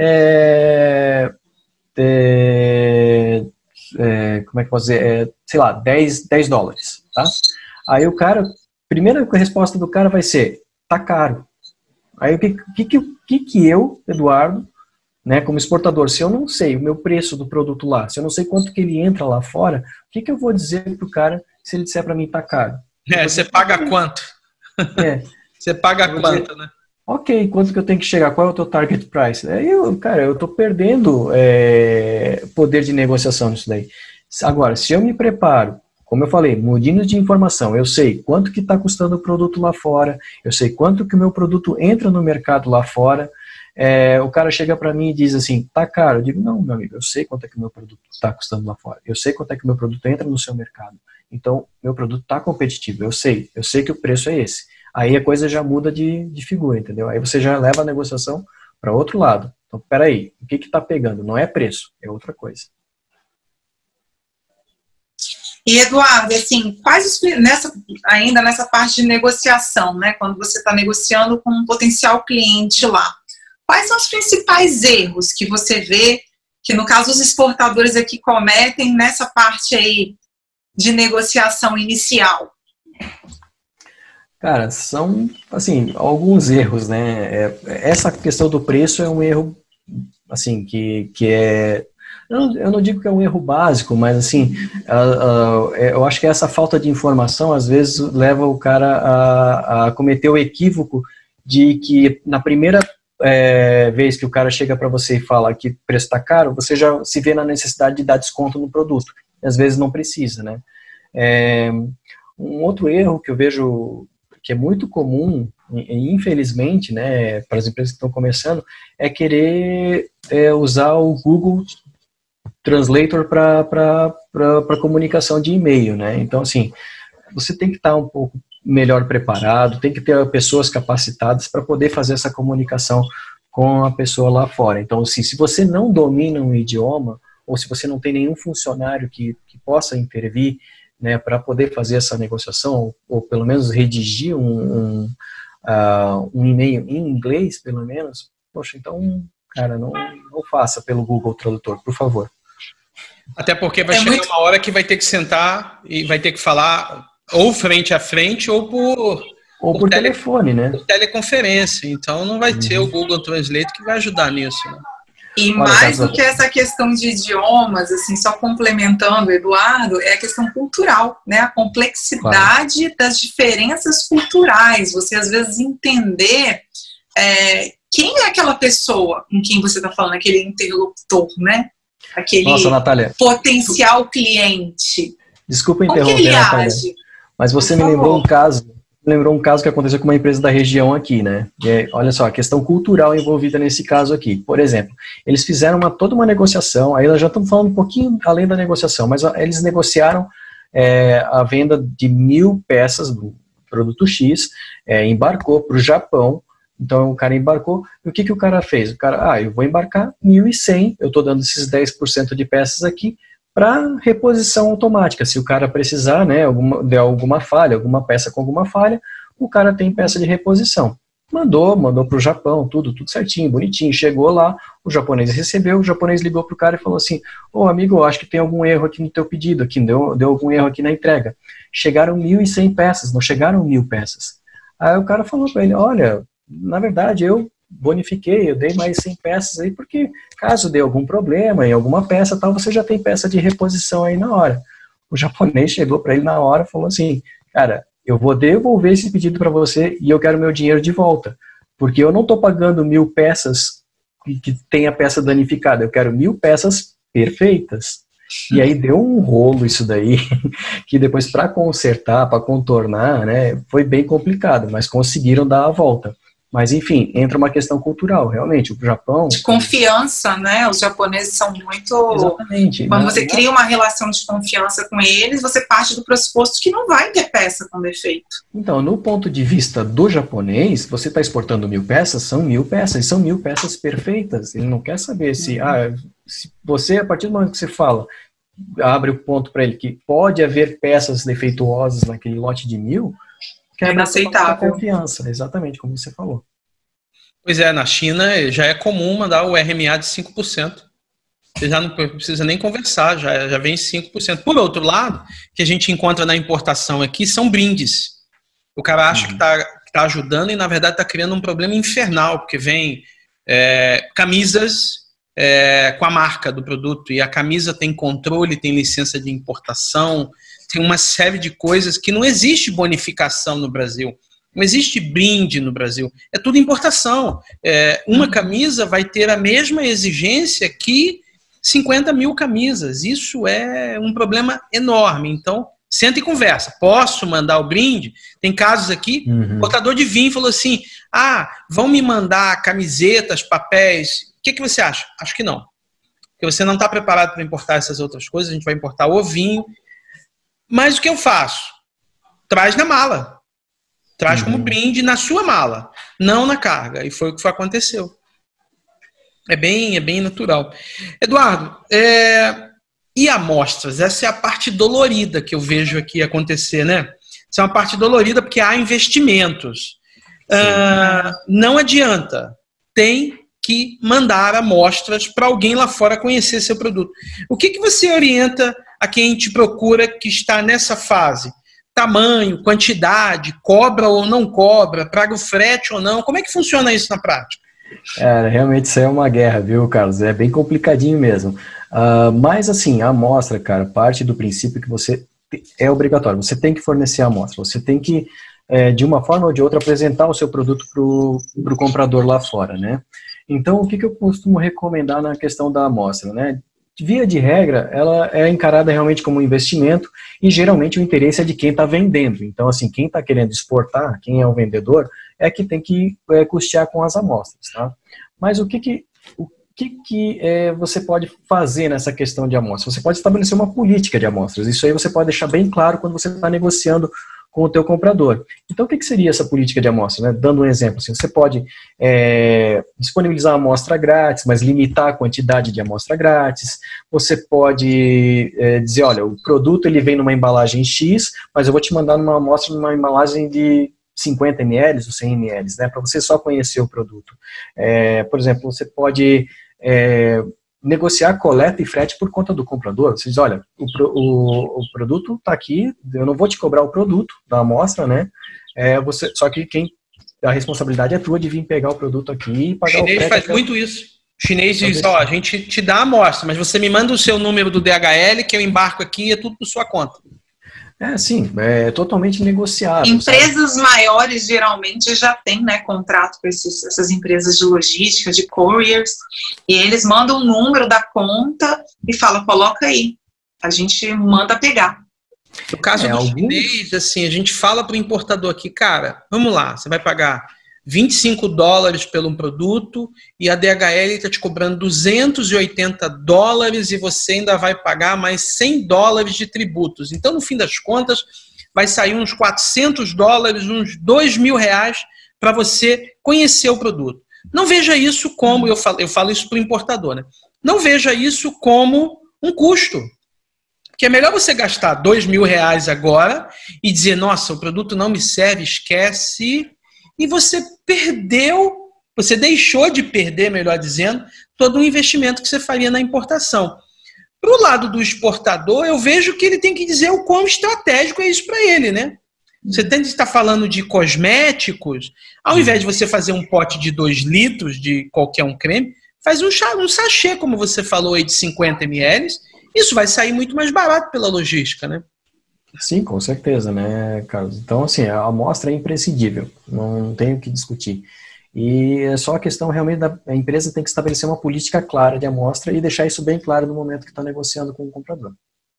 como é que eu posso dizer? Sei lá, 10 dólares, tá? Aí o cara, primeira resposta do cara vai ser, tá caro. Aí o que eu, Eduardo, né, como exportador, se eu não sei o meu preço do produto lá, se eu não sei quanto que ele entra lá fora, o que eu vou dizer pro cara se ele disser para mim tá caro? Você paga quanto? Você paga quanto, né? Ok, quanto que eu tenho que chegar? Qual é o teu target price? Aí eu tô perdendo poder de negociação nisso daí. Agora, se eu me preparo, como eu falei, mudinhos de informação, eu sei quanto que está custando o produto lá fora, eu sei quanto que o meu produto entra no mercado lá fora, o cara chega para mim e diz assim, tá caro. Eu digo, não, meu amigo, eu sei quanto é que o meu produto está custando lá fora. Eu sei quanto é que o meu produto entra no seu mercado. Então, meu produto está competitivo. Eu sei que o preço é esse. Aí a coisa já muda de figura, entendeu? Aí você já leva a negociação para outro lado. Então, peraí, o que está pegando? Não é preço, é outra coisa. E, Eduardo, assim, ainda nessa parte de negociação, né, quando você está negociando com um potencial cliente lá, quais são os principais erros que você vê que, no caso, os exportadores aqui cometem nessa parte aí de negociação inicial? Cara, são, assim, alguns erros, né? Essa questão do preço é um erro, assim, que é... Eu não digo que é um erro básico, mas, assim, eu acho que essa falta de informação, às vezes, leva o cara a cometer o equívoco de que, na primeira vez que o cara chega para você e fala que o preço está caro, você já se vê na necessidade de dar desconto no produto. E, às vezes, não precisa, né? Um outro erro que eu vejo que é muito comum, infelizmente, né, para as empresas que estão começando, é querer usar o Google Translator para comunicação de e-mail, né? Então, assim, você tem que estar um pouco melhor preparado, tem que ter pessoas capacitadas para poder fazer essa comunicação com a pessoa lá fora. Então, assim, se você não domina um idioma, ou se você não tem nenhum funcionário que possa intervir, né, para poder fazer essa negociação, ou pelo menos redigir um e-mail em inglês, pelo menos, poxa, então, cara, não faça pelo Google Tradutor, por favor. Até porque vai chegar uma hora que vai ter que sentar e vai ter que falar ou frente a frente ou por telefone, né? Por teleconferência. Então não vai ter o Google Translate que vai ajudar nisso, né? E mais do que essa questão de idiomas, assim, só complementando, Eduardo, é a questão cultural, né? A complexidade das diferenças culturais. Você, às vezes, entender quem é aquela pessoa com quem você está falando, aquele interlocutor, né? Aquele potencial cliente. Desculpa interromper, Natália, mas você me lembrou um caso que aconteceu com uma empresa da região aqui, né? Olha só, a questão cultural envolvida nesse caso aqui. Por exemplo, eles fizeram toda uma negociação, aí nós já estamos falando um pouquinho além da negociação, mas eles negociaram a venda de 1.000 peças do produto X, embarcou para o Japão. Então o cara embarcou, e o que o cara fez? O cara, eu vou embarcar 1.100, eu estou dando esses 10% de peças aqui para reposição automática. Se o cara precisar, né, der alguma falha, alguma peça com alguma falha, o cara tem peça de reposição. Mandou para o Japão, tudo certinho, bonitinho. Chegou lá, o japonês recebeu, o japonês ligou para o cara e falou assim, amigo, eu acho que tem algum erro aqui no teu pedido, aqui, deu algum erro aqui na entrega. Chegaram 1.100 peças, não chegaram 1.000 peças. Aí o cara falou para ele, olha, na verdade, eu bonifiquei, eu dei mais 100 peças aí, porque caso dê algum problema em alguma peça, tal, você já tem peça de reposição aí na hora. O japonês chegou para ele na hora e falou assim, cara, eu vou devolver esse pedido para você e eu quero meu dinheiro de volta, porque eu não estou pagando 1000 peças que tem a peça danificada, eu quero 1000 peças perfeitas. E aí deu um rolo isso daí, que depois para consertar, para contornar, né, foi bem complicado, mas conseguiram dar a volta. Mas, enfim, entra uma questão cultural, realmente. O Japão... De confiança, né? Os japoneses são muito... Exatamente. Quando você cria uma relação de confiança com eles, você parte do pressuposto que não vai ter peça com defeito. Então, no ponto de vista do japonês, você está exportando 1000 peças, são 1000 peças, e são 1000 peças perfeitas. Ele não quer saber se você, a partir do momento que você fala, abre o ponto para ele que pode haver peças defeituosas naquele lote de 1000... É inaceitável. Confiança, exatamente como você falou. Pois é, na China já é comum mandar o RMA de 5%. Você já não precisa nem conversar, já vem 5%. Por outro lado, que a gente encontra na importação aqui são brindes. O cara acha que tá ajudando e, na verdade, está criando um problema infernal, porque vem camisas com a marca do produto, e a camisa tem controle, tem licença de importação, tem uma série de coisas que não existe bonificação no Brasil, não existe brinde no Brasil, é tudo importação. Uma camisa vai ter a mesma exigência que 50 mil camisas, isso é um problema enorme. Então, senta e conversa, posso mandar o brinde? Tem casos aqui, o importador de vinho falou assim, vão me mandar camisetas, papéis, o que você acha? Acho que não, porque você não está preparado para importar essas outras coisas, a gente vai importar o vinho. Mas o que eu faço? Traz na mala. Traz como brinde na sua mala, não na carga. E foi o que aconteceu. É bem natural. Eduardo, e amostras? Essa é a parte dolorida que eu vejo aqui acontecer, né? Essa é uma parte dolorida porque há investimentos. Não adianta. Tem que mandar amostras para alguém lá fora conhecer seu produto. O que você orienta a quem te procura que está nessa fase? Tamanho, quantidade, cobra ou não cobra, paga o frete ou não? Como é que funciona isso na prática? Realmente isso é uma guerra, viu, Carlos? É bem complicadinho mesmo. Mas assim, a amostra, cara, parte do princípio que você é obrigatório, você tem que fornecer a amostra, você tem que, de uma forma ou de outra, apresentar o seu produto para o comprador lá fora, né? Então, o que eu costumo recomendar na questão da amostra, né? Via de regra, ela é encarada realmente como um investimento e geralmente o interesse é de quem está vendendo. Então, assim, quem está querendo exportar, quem é o vendedor, é que tem que custear com as amostras, tá? Mas o que você pode fazer nessa questão de amostras? Você pode estabelecer uma política de amostras. Isso aí você pode deixar bem claro quando você está negociando com o teu comprador. Então, o que seria essa política de amostra? Né? Dando um exemplo, assim, você pode disponibilizar a amostra grátis, mas limitar a quantidade de amostra grátis. Você pode dizer, olha, o produto ele vem numa embalagem X, mas eu vou te mandar numa amostra numa embalagem de 50 ml ou 100 ml, né, para você só conhecer o produto. Por exemplo, você pode negociar coleta e frete por conta do comprador. Você diz, olha, o produto está aqui, eu não vou te cobrar o produto da amostra, né? Só que a responsabilidade é tua de vir pegar o produto aqui e pagar o frete. O chinês faz muito isso. O chinês diz, a gente te dá a amostra, mas você me manda o seu número do DHL que eu embarco aqui e é tudo por sua conta. Sim, é totalmente negociável. Empresas maiores geralmente já têm, né, contrato com essas empresas de logística, de couriers, e eles mandam o número da conta e falam, coloca aí, a gente manda pegar. No caso do chinês, assim, a gente fala para o importador aqui, cara, vamos lá, você vai pagar $25 pelo produto e a DHL está te cobrando $280 e você ainda vai pagar mais $100 de tributos. Então, no fim das contas, vai sair uns $400, uns R$2.000 para você conhecer o produto. Não veja isso como, eu falo isso para o importador, né? Não veja isso como um custo. Porque é melhor você gastar R$2.000 agora e dizer, nossa, o produto não me serve, esquece. E você deixou de perder, melhor dizendo, todo o investimento que você faria na importação. Para o lado do exportador, eu vejo que ele tem que dizer o quão estratégico é isso para ele, né? Você tem que estar falando de cosméticos, ao invés de você fazer um pote de 2 litros de qualquer um creme, faz um sachê, como você falou aí, de 50 ml, isso vai sair muito mais barato pela logística, né? Sim, com certeza, né, Carlos? Então, assim, a amostra é imprescindível, não tem o que discutir. E é só a questão realmente da a empresa tem que estabelecer uma política clara de amostra e deixar isso bem claro no momento que está negociando com o comprador.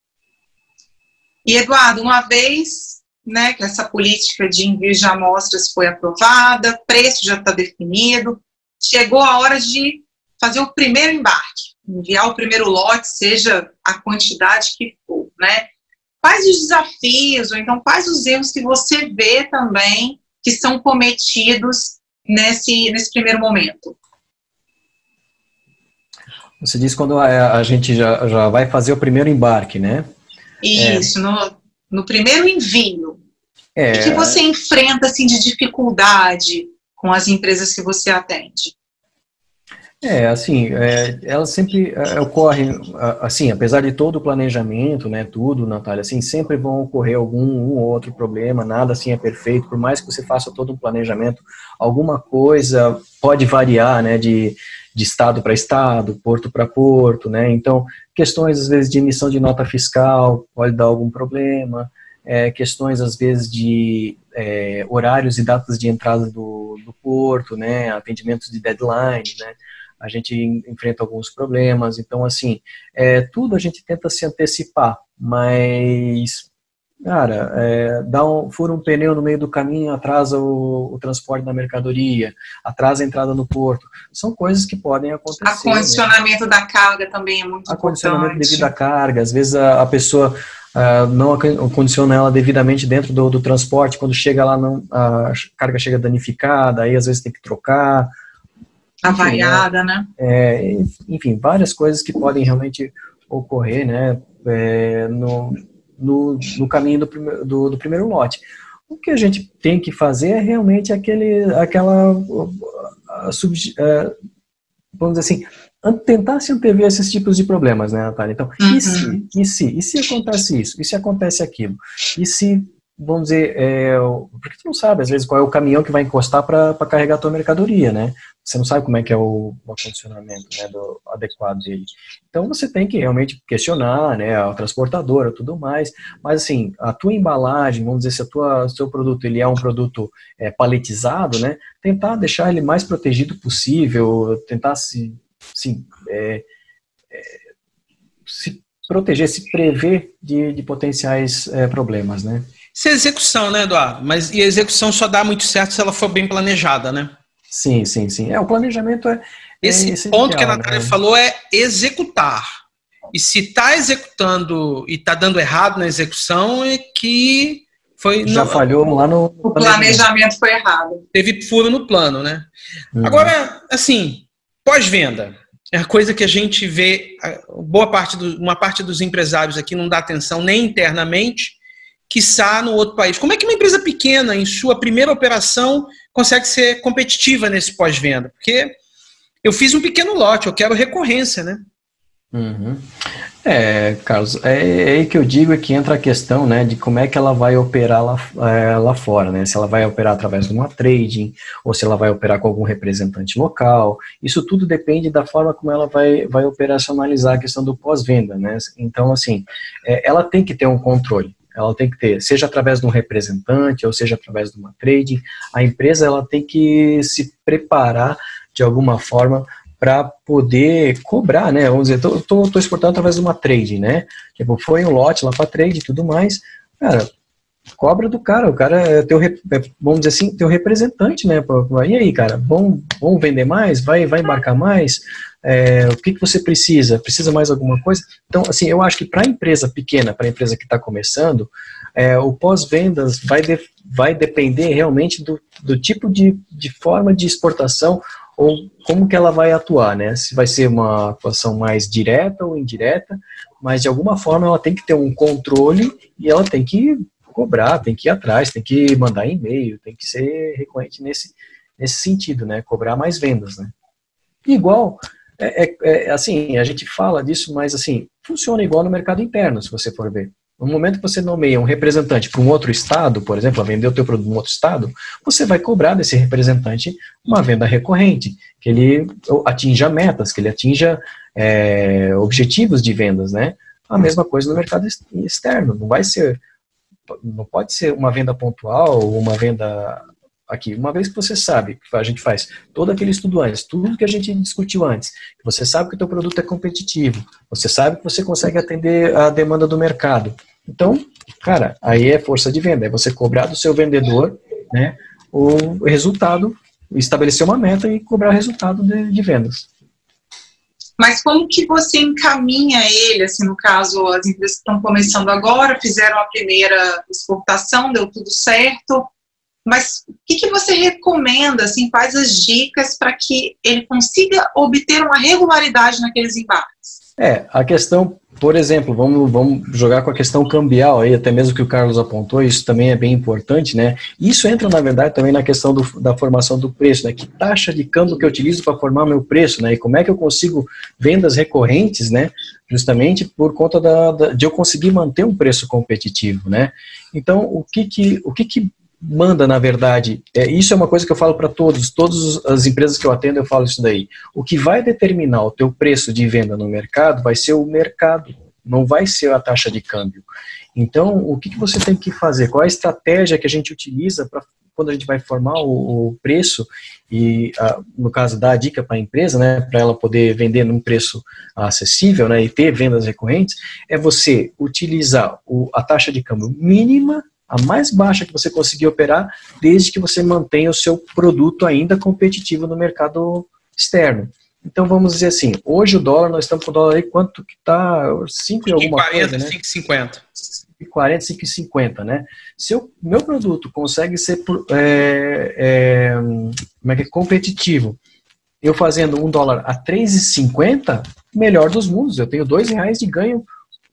E, Eduardo, uma vez, né, que essa política de envio de amostras foi aprovada, preço já está definido, chegou a hora de fazer o primeiro embarque, enviar o primeiro lote, seja a quantidade que for, né? Quais os desafios, ou então quais os erros que você vê também que são cometidos nesse primeiro momento? Você diz quando a gente já vai fazer o primeiro embarque, né? Isso, no primeiro envio. O que você enfrenta assim, de dificuldade com as empresas que você atende? Assim, elas sempre ocorrem, assim, apesar de todo o planejamento, né, tudo, Natália, assim, sempre vão ocorrer um ou outro problema, nada assim é perfeito, por mais que você faça todo um planejamento, alguma coisa pode variar, né, de estado para estado, porto para porto, né, então, questões, às vezes, de emissão de nota fiscal, pode dar algum problema, questões, às vezes, de horários e datas de entrada do porto, né, atendimentos de deadline, né, a gente enfrenta alguns problemas, então, assim, tudo a gente tenta se antecipar, mas, cara, fura um pneu no meio do caminho, atrasa o transporte da mercadoria, atrasa a entrada no porto, são coisas que podem acontecer. Acondicionamento, né, da carga também é muito importante. Acondicionamento devido à carga, às vezes a pessoa não acondiciona ela devidamente dentro do transporte, quando chega lá, a carga chega danificada, aí às vezes tem que trocar, avariada, né? Enfim, várias coisas que podem realmente ocorrer, né, no caminho do primeiro lote. O que a gente tem que fazer é realmente vamos dizer assim, tentar se antever esses tipos de problemas, né, Natália? Então, e se acontece isso? E se acontece aquilo? E se, vamos dizer, porque tu não sabe, às vezes, qual é o caminhão que vai encostar para carregar a tua mercadoria, né? Você não sabe como é que é o acondicionamento, né, adequado dele. Então, você tem que realmente questionar, né, a transportadora e tudo mais, mas, assim, a tua embalagem, vamos dizer, se o seu produto ele é um produto paletizado, né, tentar deixar ele mais protegido possível, tentar se proteger, se prever de potenciais problemas, né? Isso é execução, né, Eduardo? E a execução só dá muito certo se ela for bem planejada, né? Sim. O planejamento esse ponto que a Natália falou é executar. E se está executando e está dando errado na execução, é que falhou lá no o planejamento foi errado. Teve furo no plano, né? Agora, assim, pós-venda. É a coisa que a gente vê, uma parte dos empresários aqui não dá atenção nem internamente, quiçá no outro país. Como é que uma empresa pequena, em sua primeira operação, consegue ser competitiva nesse pós-venda? Porque eu fiz um pequeno lote, eu quero recorrência, né? Carlos, aí que eu digo é que entra a questão, né, de como é que ela vai operar lá fora, né, se ela vai operar através de uma trading, ou se ela vai operar com algum representante local, isso tudo depende da forma como ela vai operacionalizar a questão do pós-venda, né, então, assim, ela tem que ter um controle, ela tem que ter, seja através de um representante, ou seja através de uma trading, a empresa ela tem que se preparar de alguma forma para poder cobrar, né, vamos dizer, tô exportando através de uma trade, né, tipo, foi um lote lá para trade e tudo mais, cara, cobra do cara, o cara é vamos dizer assim, teu representante, né, e aí, cara, vamos vender mais, vai embarcar mais, o que você precisa mais alguma coisa? Então, assim, eu acho que para a empresa pequena, para a empresa que está começando, o pós-vendas vai depender realmente do tipo de forma de exportação, ou como que ela vai atuar, né? Se vai ser uma atuação mais direta ou indireta, mas de alguma forma ela tem que ter um controle e ela tem que cobrar, tem que ir atrás, tem que mandar e-mail, tem que ser recorrente nesse sentido, né? Cobrar mais vendas, né? Igual, assim, a gente fala disso, mas assim, funciona igual no mercado interno, se você for ver. No momento que você nomeia um representante para um outro estado, por exemplo, a vender o teu produto em um outro estado, você vai cobrar desse representante uma venda recorrente, que ele atinja metas, que ele atinja objetivos de vendas, né? a mesma coisa no mercado externo. Não pode ser uma venda pontual ou uma venda aqui. Uma vez que você sabe, a gente faz todo aquele estudo antes, tudo que a gente discutiu antes, você sabe que o teu produto é competitivo, você sabe que você consegue atender a demanda do mercado. Então, cara, aí é força de venda, é você cobrar do seu vendedor, né, o resultado, estabelecer uma meta e cobrar o resultado de vendas. Mas como que você encaminha ele, assim, no caso, as empresas que estão começando agora, fizeram a primeira exportação, deu tudo certo, mas o que você recomenda, assim, quais as dicas para que ele consiga obter uma regularidade naqueles embarques? A questão, por exemplo, vamos jogar com a questão cambial aí, até mesmo que o Carlos apontou, isso também é bem importante, né? Isso entra, na verdade, também na questão da formação do preço, né? Que taxa de câmbio que eu utilizo para formar meu preço, né? E como é que eu consigo vendas recorrentes, né? Justamente por conta de eu conseguir manter um preço competitivo, né? Então, o que manda, na verdade, isso é uma coisa que eu falo para todas as empresas que eu atendo, eu falo isso daí. O que vai determinar o teu preço de venda no mercado vai ser o mercado, não vai ser a taxa de câmbio. Então, o que você tem que fazer? Qual a estratégia que a gente utiliza para quando a gente vai formar o preço e, no caso, dar a dica para a empresa, né, para ela poder vender num preço acessível, né, e ter vendas recorrentes, é você utilizar a taxa de câmbio mínima, a mais baixa que você conseguir operar, desde que você mantenha o seu produto ainda competitivo no mercado externo. Então, vamos dizer assim, hoje o dólar, nós estamos com o dólar aí, quanto que está? 5 e alguma coisa, né? 5,50. 5,40, 5,50, né? Se o meu produto consegue ser competitivo, eu fazendo $1 a 3,50, melhor dos mundos, eu tenho R$2 de ganho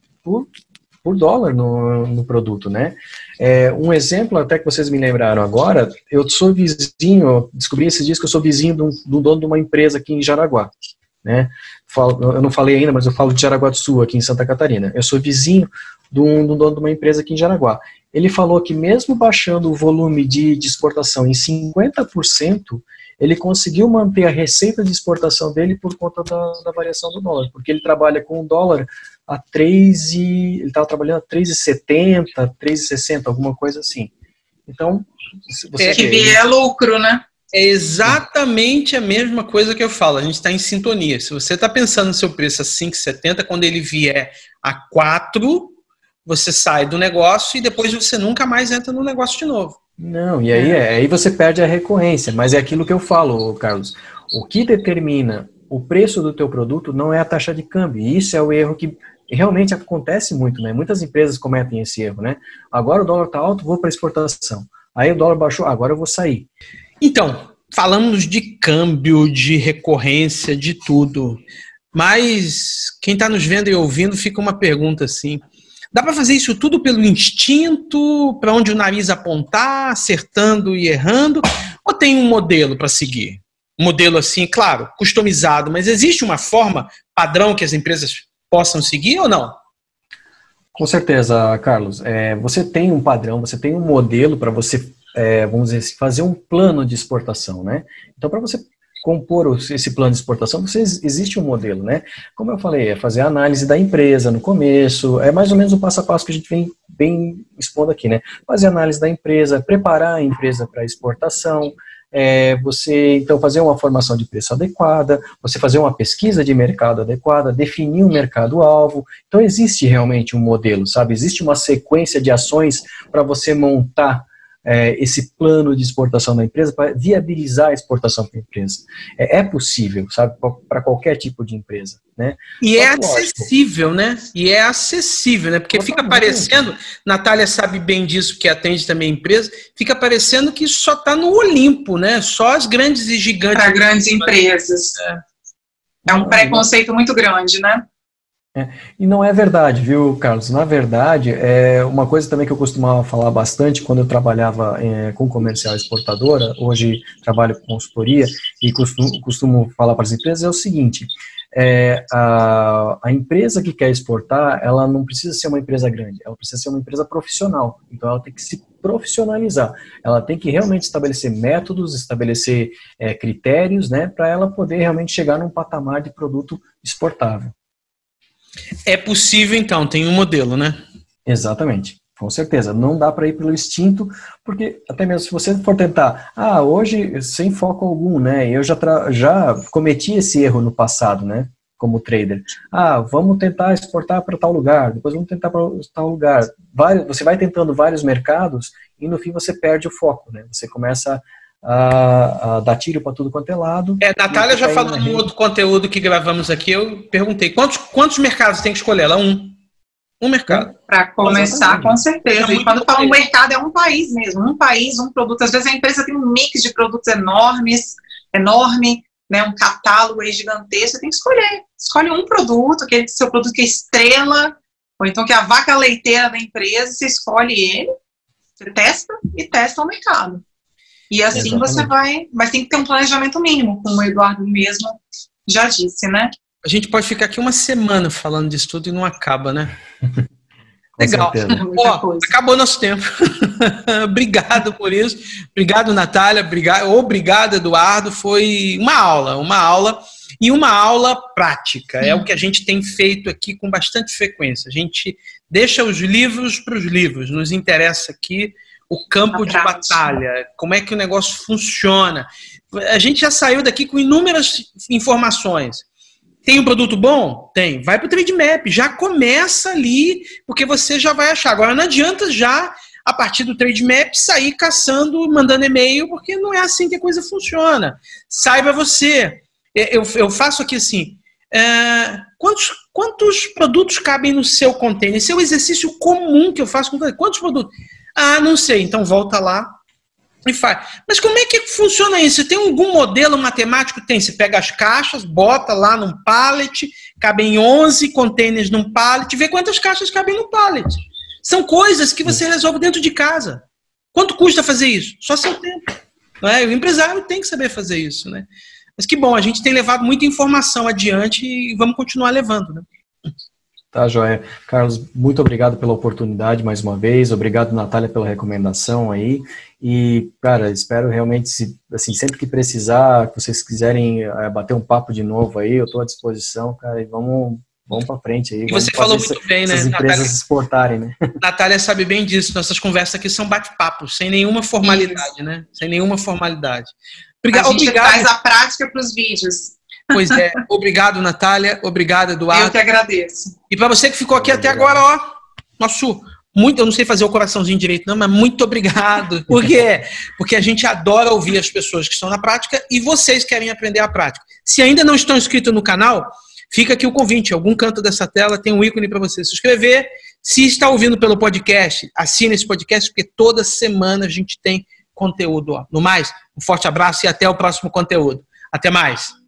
por dólar no produto, né? Um exemplo, até que vocês me lembraram agora, eu sou vizinho, descobri esses dias que eu sou vizinho do dono de uma empresa aqui em Jaraguá, né? Eu não falei ainda, mas eu falo de Jaraguá do Sul, aqui em Santa Catarina. Eu sou vizinho do dono de uma empresa aqui em Jaraguá. Ele falou que mesmo baixando o volume de exportação em 50%, ele conseguiu manter a receita de exportação dele por conta da variação do dólar, porque ele trabalha com o dólar a 3 ele estava trabalhando a 3,70, 3,60, alguma coisa assim. Então, você que vier lucro, né? É exatamente a mesma coisa que eu falo, a gente está em sintonia. Se você está pensando no seu preço a 5,70, quando ele vier a 4, você sai do negócio e depois você nunca mais entra no negócio de novo. Não, e aí você perde a recorrência, mas é aquilo que eu falo, Carlos. O que determina o preço do teu produto não é a taxa de câmbio, e isso é o erro que realmente acontece muito, né? Muitas empresas cometem esse erro, né? Agora o dólar está alto, vou para exportação. Aí o dólar baixou, agora eu vou sair. Então, falamos de câmbio, de recorrência, de tudo, mas quem está nos vendo e ouvindo fica uma pergunta assim, dá para fazer isso tudo pelo instinto, para onde o nariz apontar, acertando e errando, ou tem um modelo para seguir? Um modelo assim, claro, customizado, mas existe uma forma padrão que as empresas possam seguir ou não? Com certeza, Carlos. Você tem um padrão, você tem um modelo para você, vamos dizer assim, fazer um plano de exportação, né? Então, para você compor esse plano de exportação, existe um modelo, né? Como eu falei, é fazer a análise da empresa no começo, é mais ou menos o passo a passo que a gente vem expondo aqui, né? Fazer a análise da empresa, preparar a empresa para exportação, você, então, fazer uma formação de preço adequada, você fazer uma pesquisa de mercado adequada, definir um mercado-alvo. Então, existe realmente um modelo, sabe? Existe uma sequência de ações para você montar esse plano de exportação da empresa, para viabilizar a exportação para a empresa. É possível, sabe? Para qualquer tipo de empresa, né? E é acessível, né? E é acessível, né? Porque fica parecendo, Natália sabe bem disso, que atende também a empresa, fica parecendo que só está no Olimpo, né? Só as grandes e gigantes. Para grandes empresas. É um preconceito muito grande, né? E não é verdade, viu, Carlos? Na verdade, uma coisa também que eu costumava falar bastante quando eu trabalhava com comercial exportadora, hoje trabalho com consultoria e costumo falar para as empresas, é o seguinte, a empresa que quer exportar, ela não precisa ser uma empresa grande, ela precisa ser uma empresa profissional, então ela tem que se profissionalizar, ela tem que realmente estabelecer métodos, estabelecer critérios, né, para ela poder realmente chegar num patamar de produto exportável. É possível, então, tem um modelo, né? Exatamente, com certeza. Não dá para ir pelo instinto, porque até mesmo se você for tentar, hoje, sem foco algum, né? Eu já cometi esse erro no passado, né? Como trader. Vamos tentar exportar para tal lugar, depois vamos tentar para tal lugar. Você vai tentando vários mercados e no fim você perde o foco, né? Você começa a dar tiro para tudo quanto é lado. Natália já falou em outro conteúdo que gravamos aqui, eu perguntei, quantos mercados tem que escolher? Ela, um mercado. Para começar, com certeza. E quando fala um mercado, é um país mesmo. Um país, um produto. Às vezes a empresa tem um mix de produtos enorme, né, um catálogo aí gigantesco. Você tem que escolher. Escolhe um produto, aquele seu produto que é estrela, ou então que é a vaca leiteira da empresa, você escolhe ele, você testa o mercado. E assim Exatamente. Você vai... Mas tem que ter um planejamento mínimo, como o Eduardo mesmo já disse, né? A gente pode ficar aqui uma semana falando disso tudo e não acaba, né? Legal. Acabou nosso tempo. Obrigado por isso. Obrigado, Natália. Obrigado, Eduardo. Foi uma aula e uma aula prática. É o que a gente tem feito aqui com bastante frequência. A gente deixa os livros para os livros. Nos interessa aqui o campo de batalha. Como é que o negócio funciona. A gente já saiu daqui com inúmeras informações. Tem um produto bom? Tem. Vai para o Trade Map, já começa ali, porque você já vai achar. Agora não adianta já, a partir do Trade Map, sair caçando, mandando e-mail, porque não é assim que a coisa funciona. Saiba você. Eu faço aqui assim, quantos produtos cabem no seu container? Esse é o exercício comum que eu faço com quantos produtos? Não sei, então volta lá. E faz. Mas como é que funciona isso? Tem algum modelo matemático? Tem. Você pega as caixas, bota lá num pallet, cabem 11 containers num pallet, vê quantas caixas cabem no pallet. São coisas que você resolve dentro de casa. Quanto custa fazer isso? Só seu tempo. Não é? O empresário tem que saber fazer isso, né? Mas que bom, a gente tem levado muita informação adiante e vamos continuar levando, né? Tá, joia. Carlos, muito obrigado pela oportunidade mais uma vez. Obrigado, Natália, pela recomendação aí. E, cara, espero realmente, assim, sempre que precisar, que vocês quiserem bater um papo de novo aí, eu estou à disposição, cara, e vamos para frente aí. E você falou muito bem, né? As empresas Natália, exportarem, né? Natália sabe bem disso. Nossas conversas aqui são bate-papos, sem nenhuma formalidade, né? Sem nenhuma formalidade. A gente traz a prática para os vídeos. Pois é. Obrigado, Natália. Obrigado, Eduardo. Eu que agradeço. E para você que ficou aqui até agora, eu não sei fazer o coraçãozinho direito não, mas muito obrigado. Por quê? Porque a gente adora ouvir as pessoas que estão na prática e vocês querem aprender a prática. Se ainda não estão inscritos no canal, fica aqui o convite. Em algum canto dessa tela tem um ícone para você se inscrever. Se está ouvindo pelo podcast, assine esse podcast, porque toda semana a gente tem conteúdo. No mais, um forte abraço e até o próximo conteúdo. Até mais.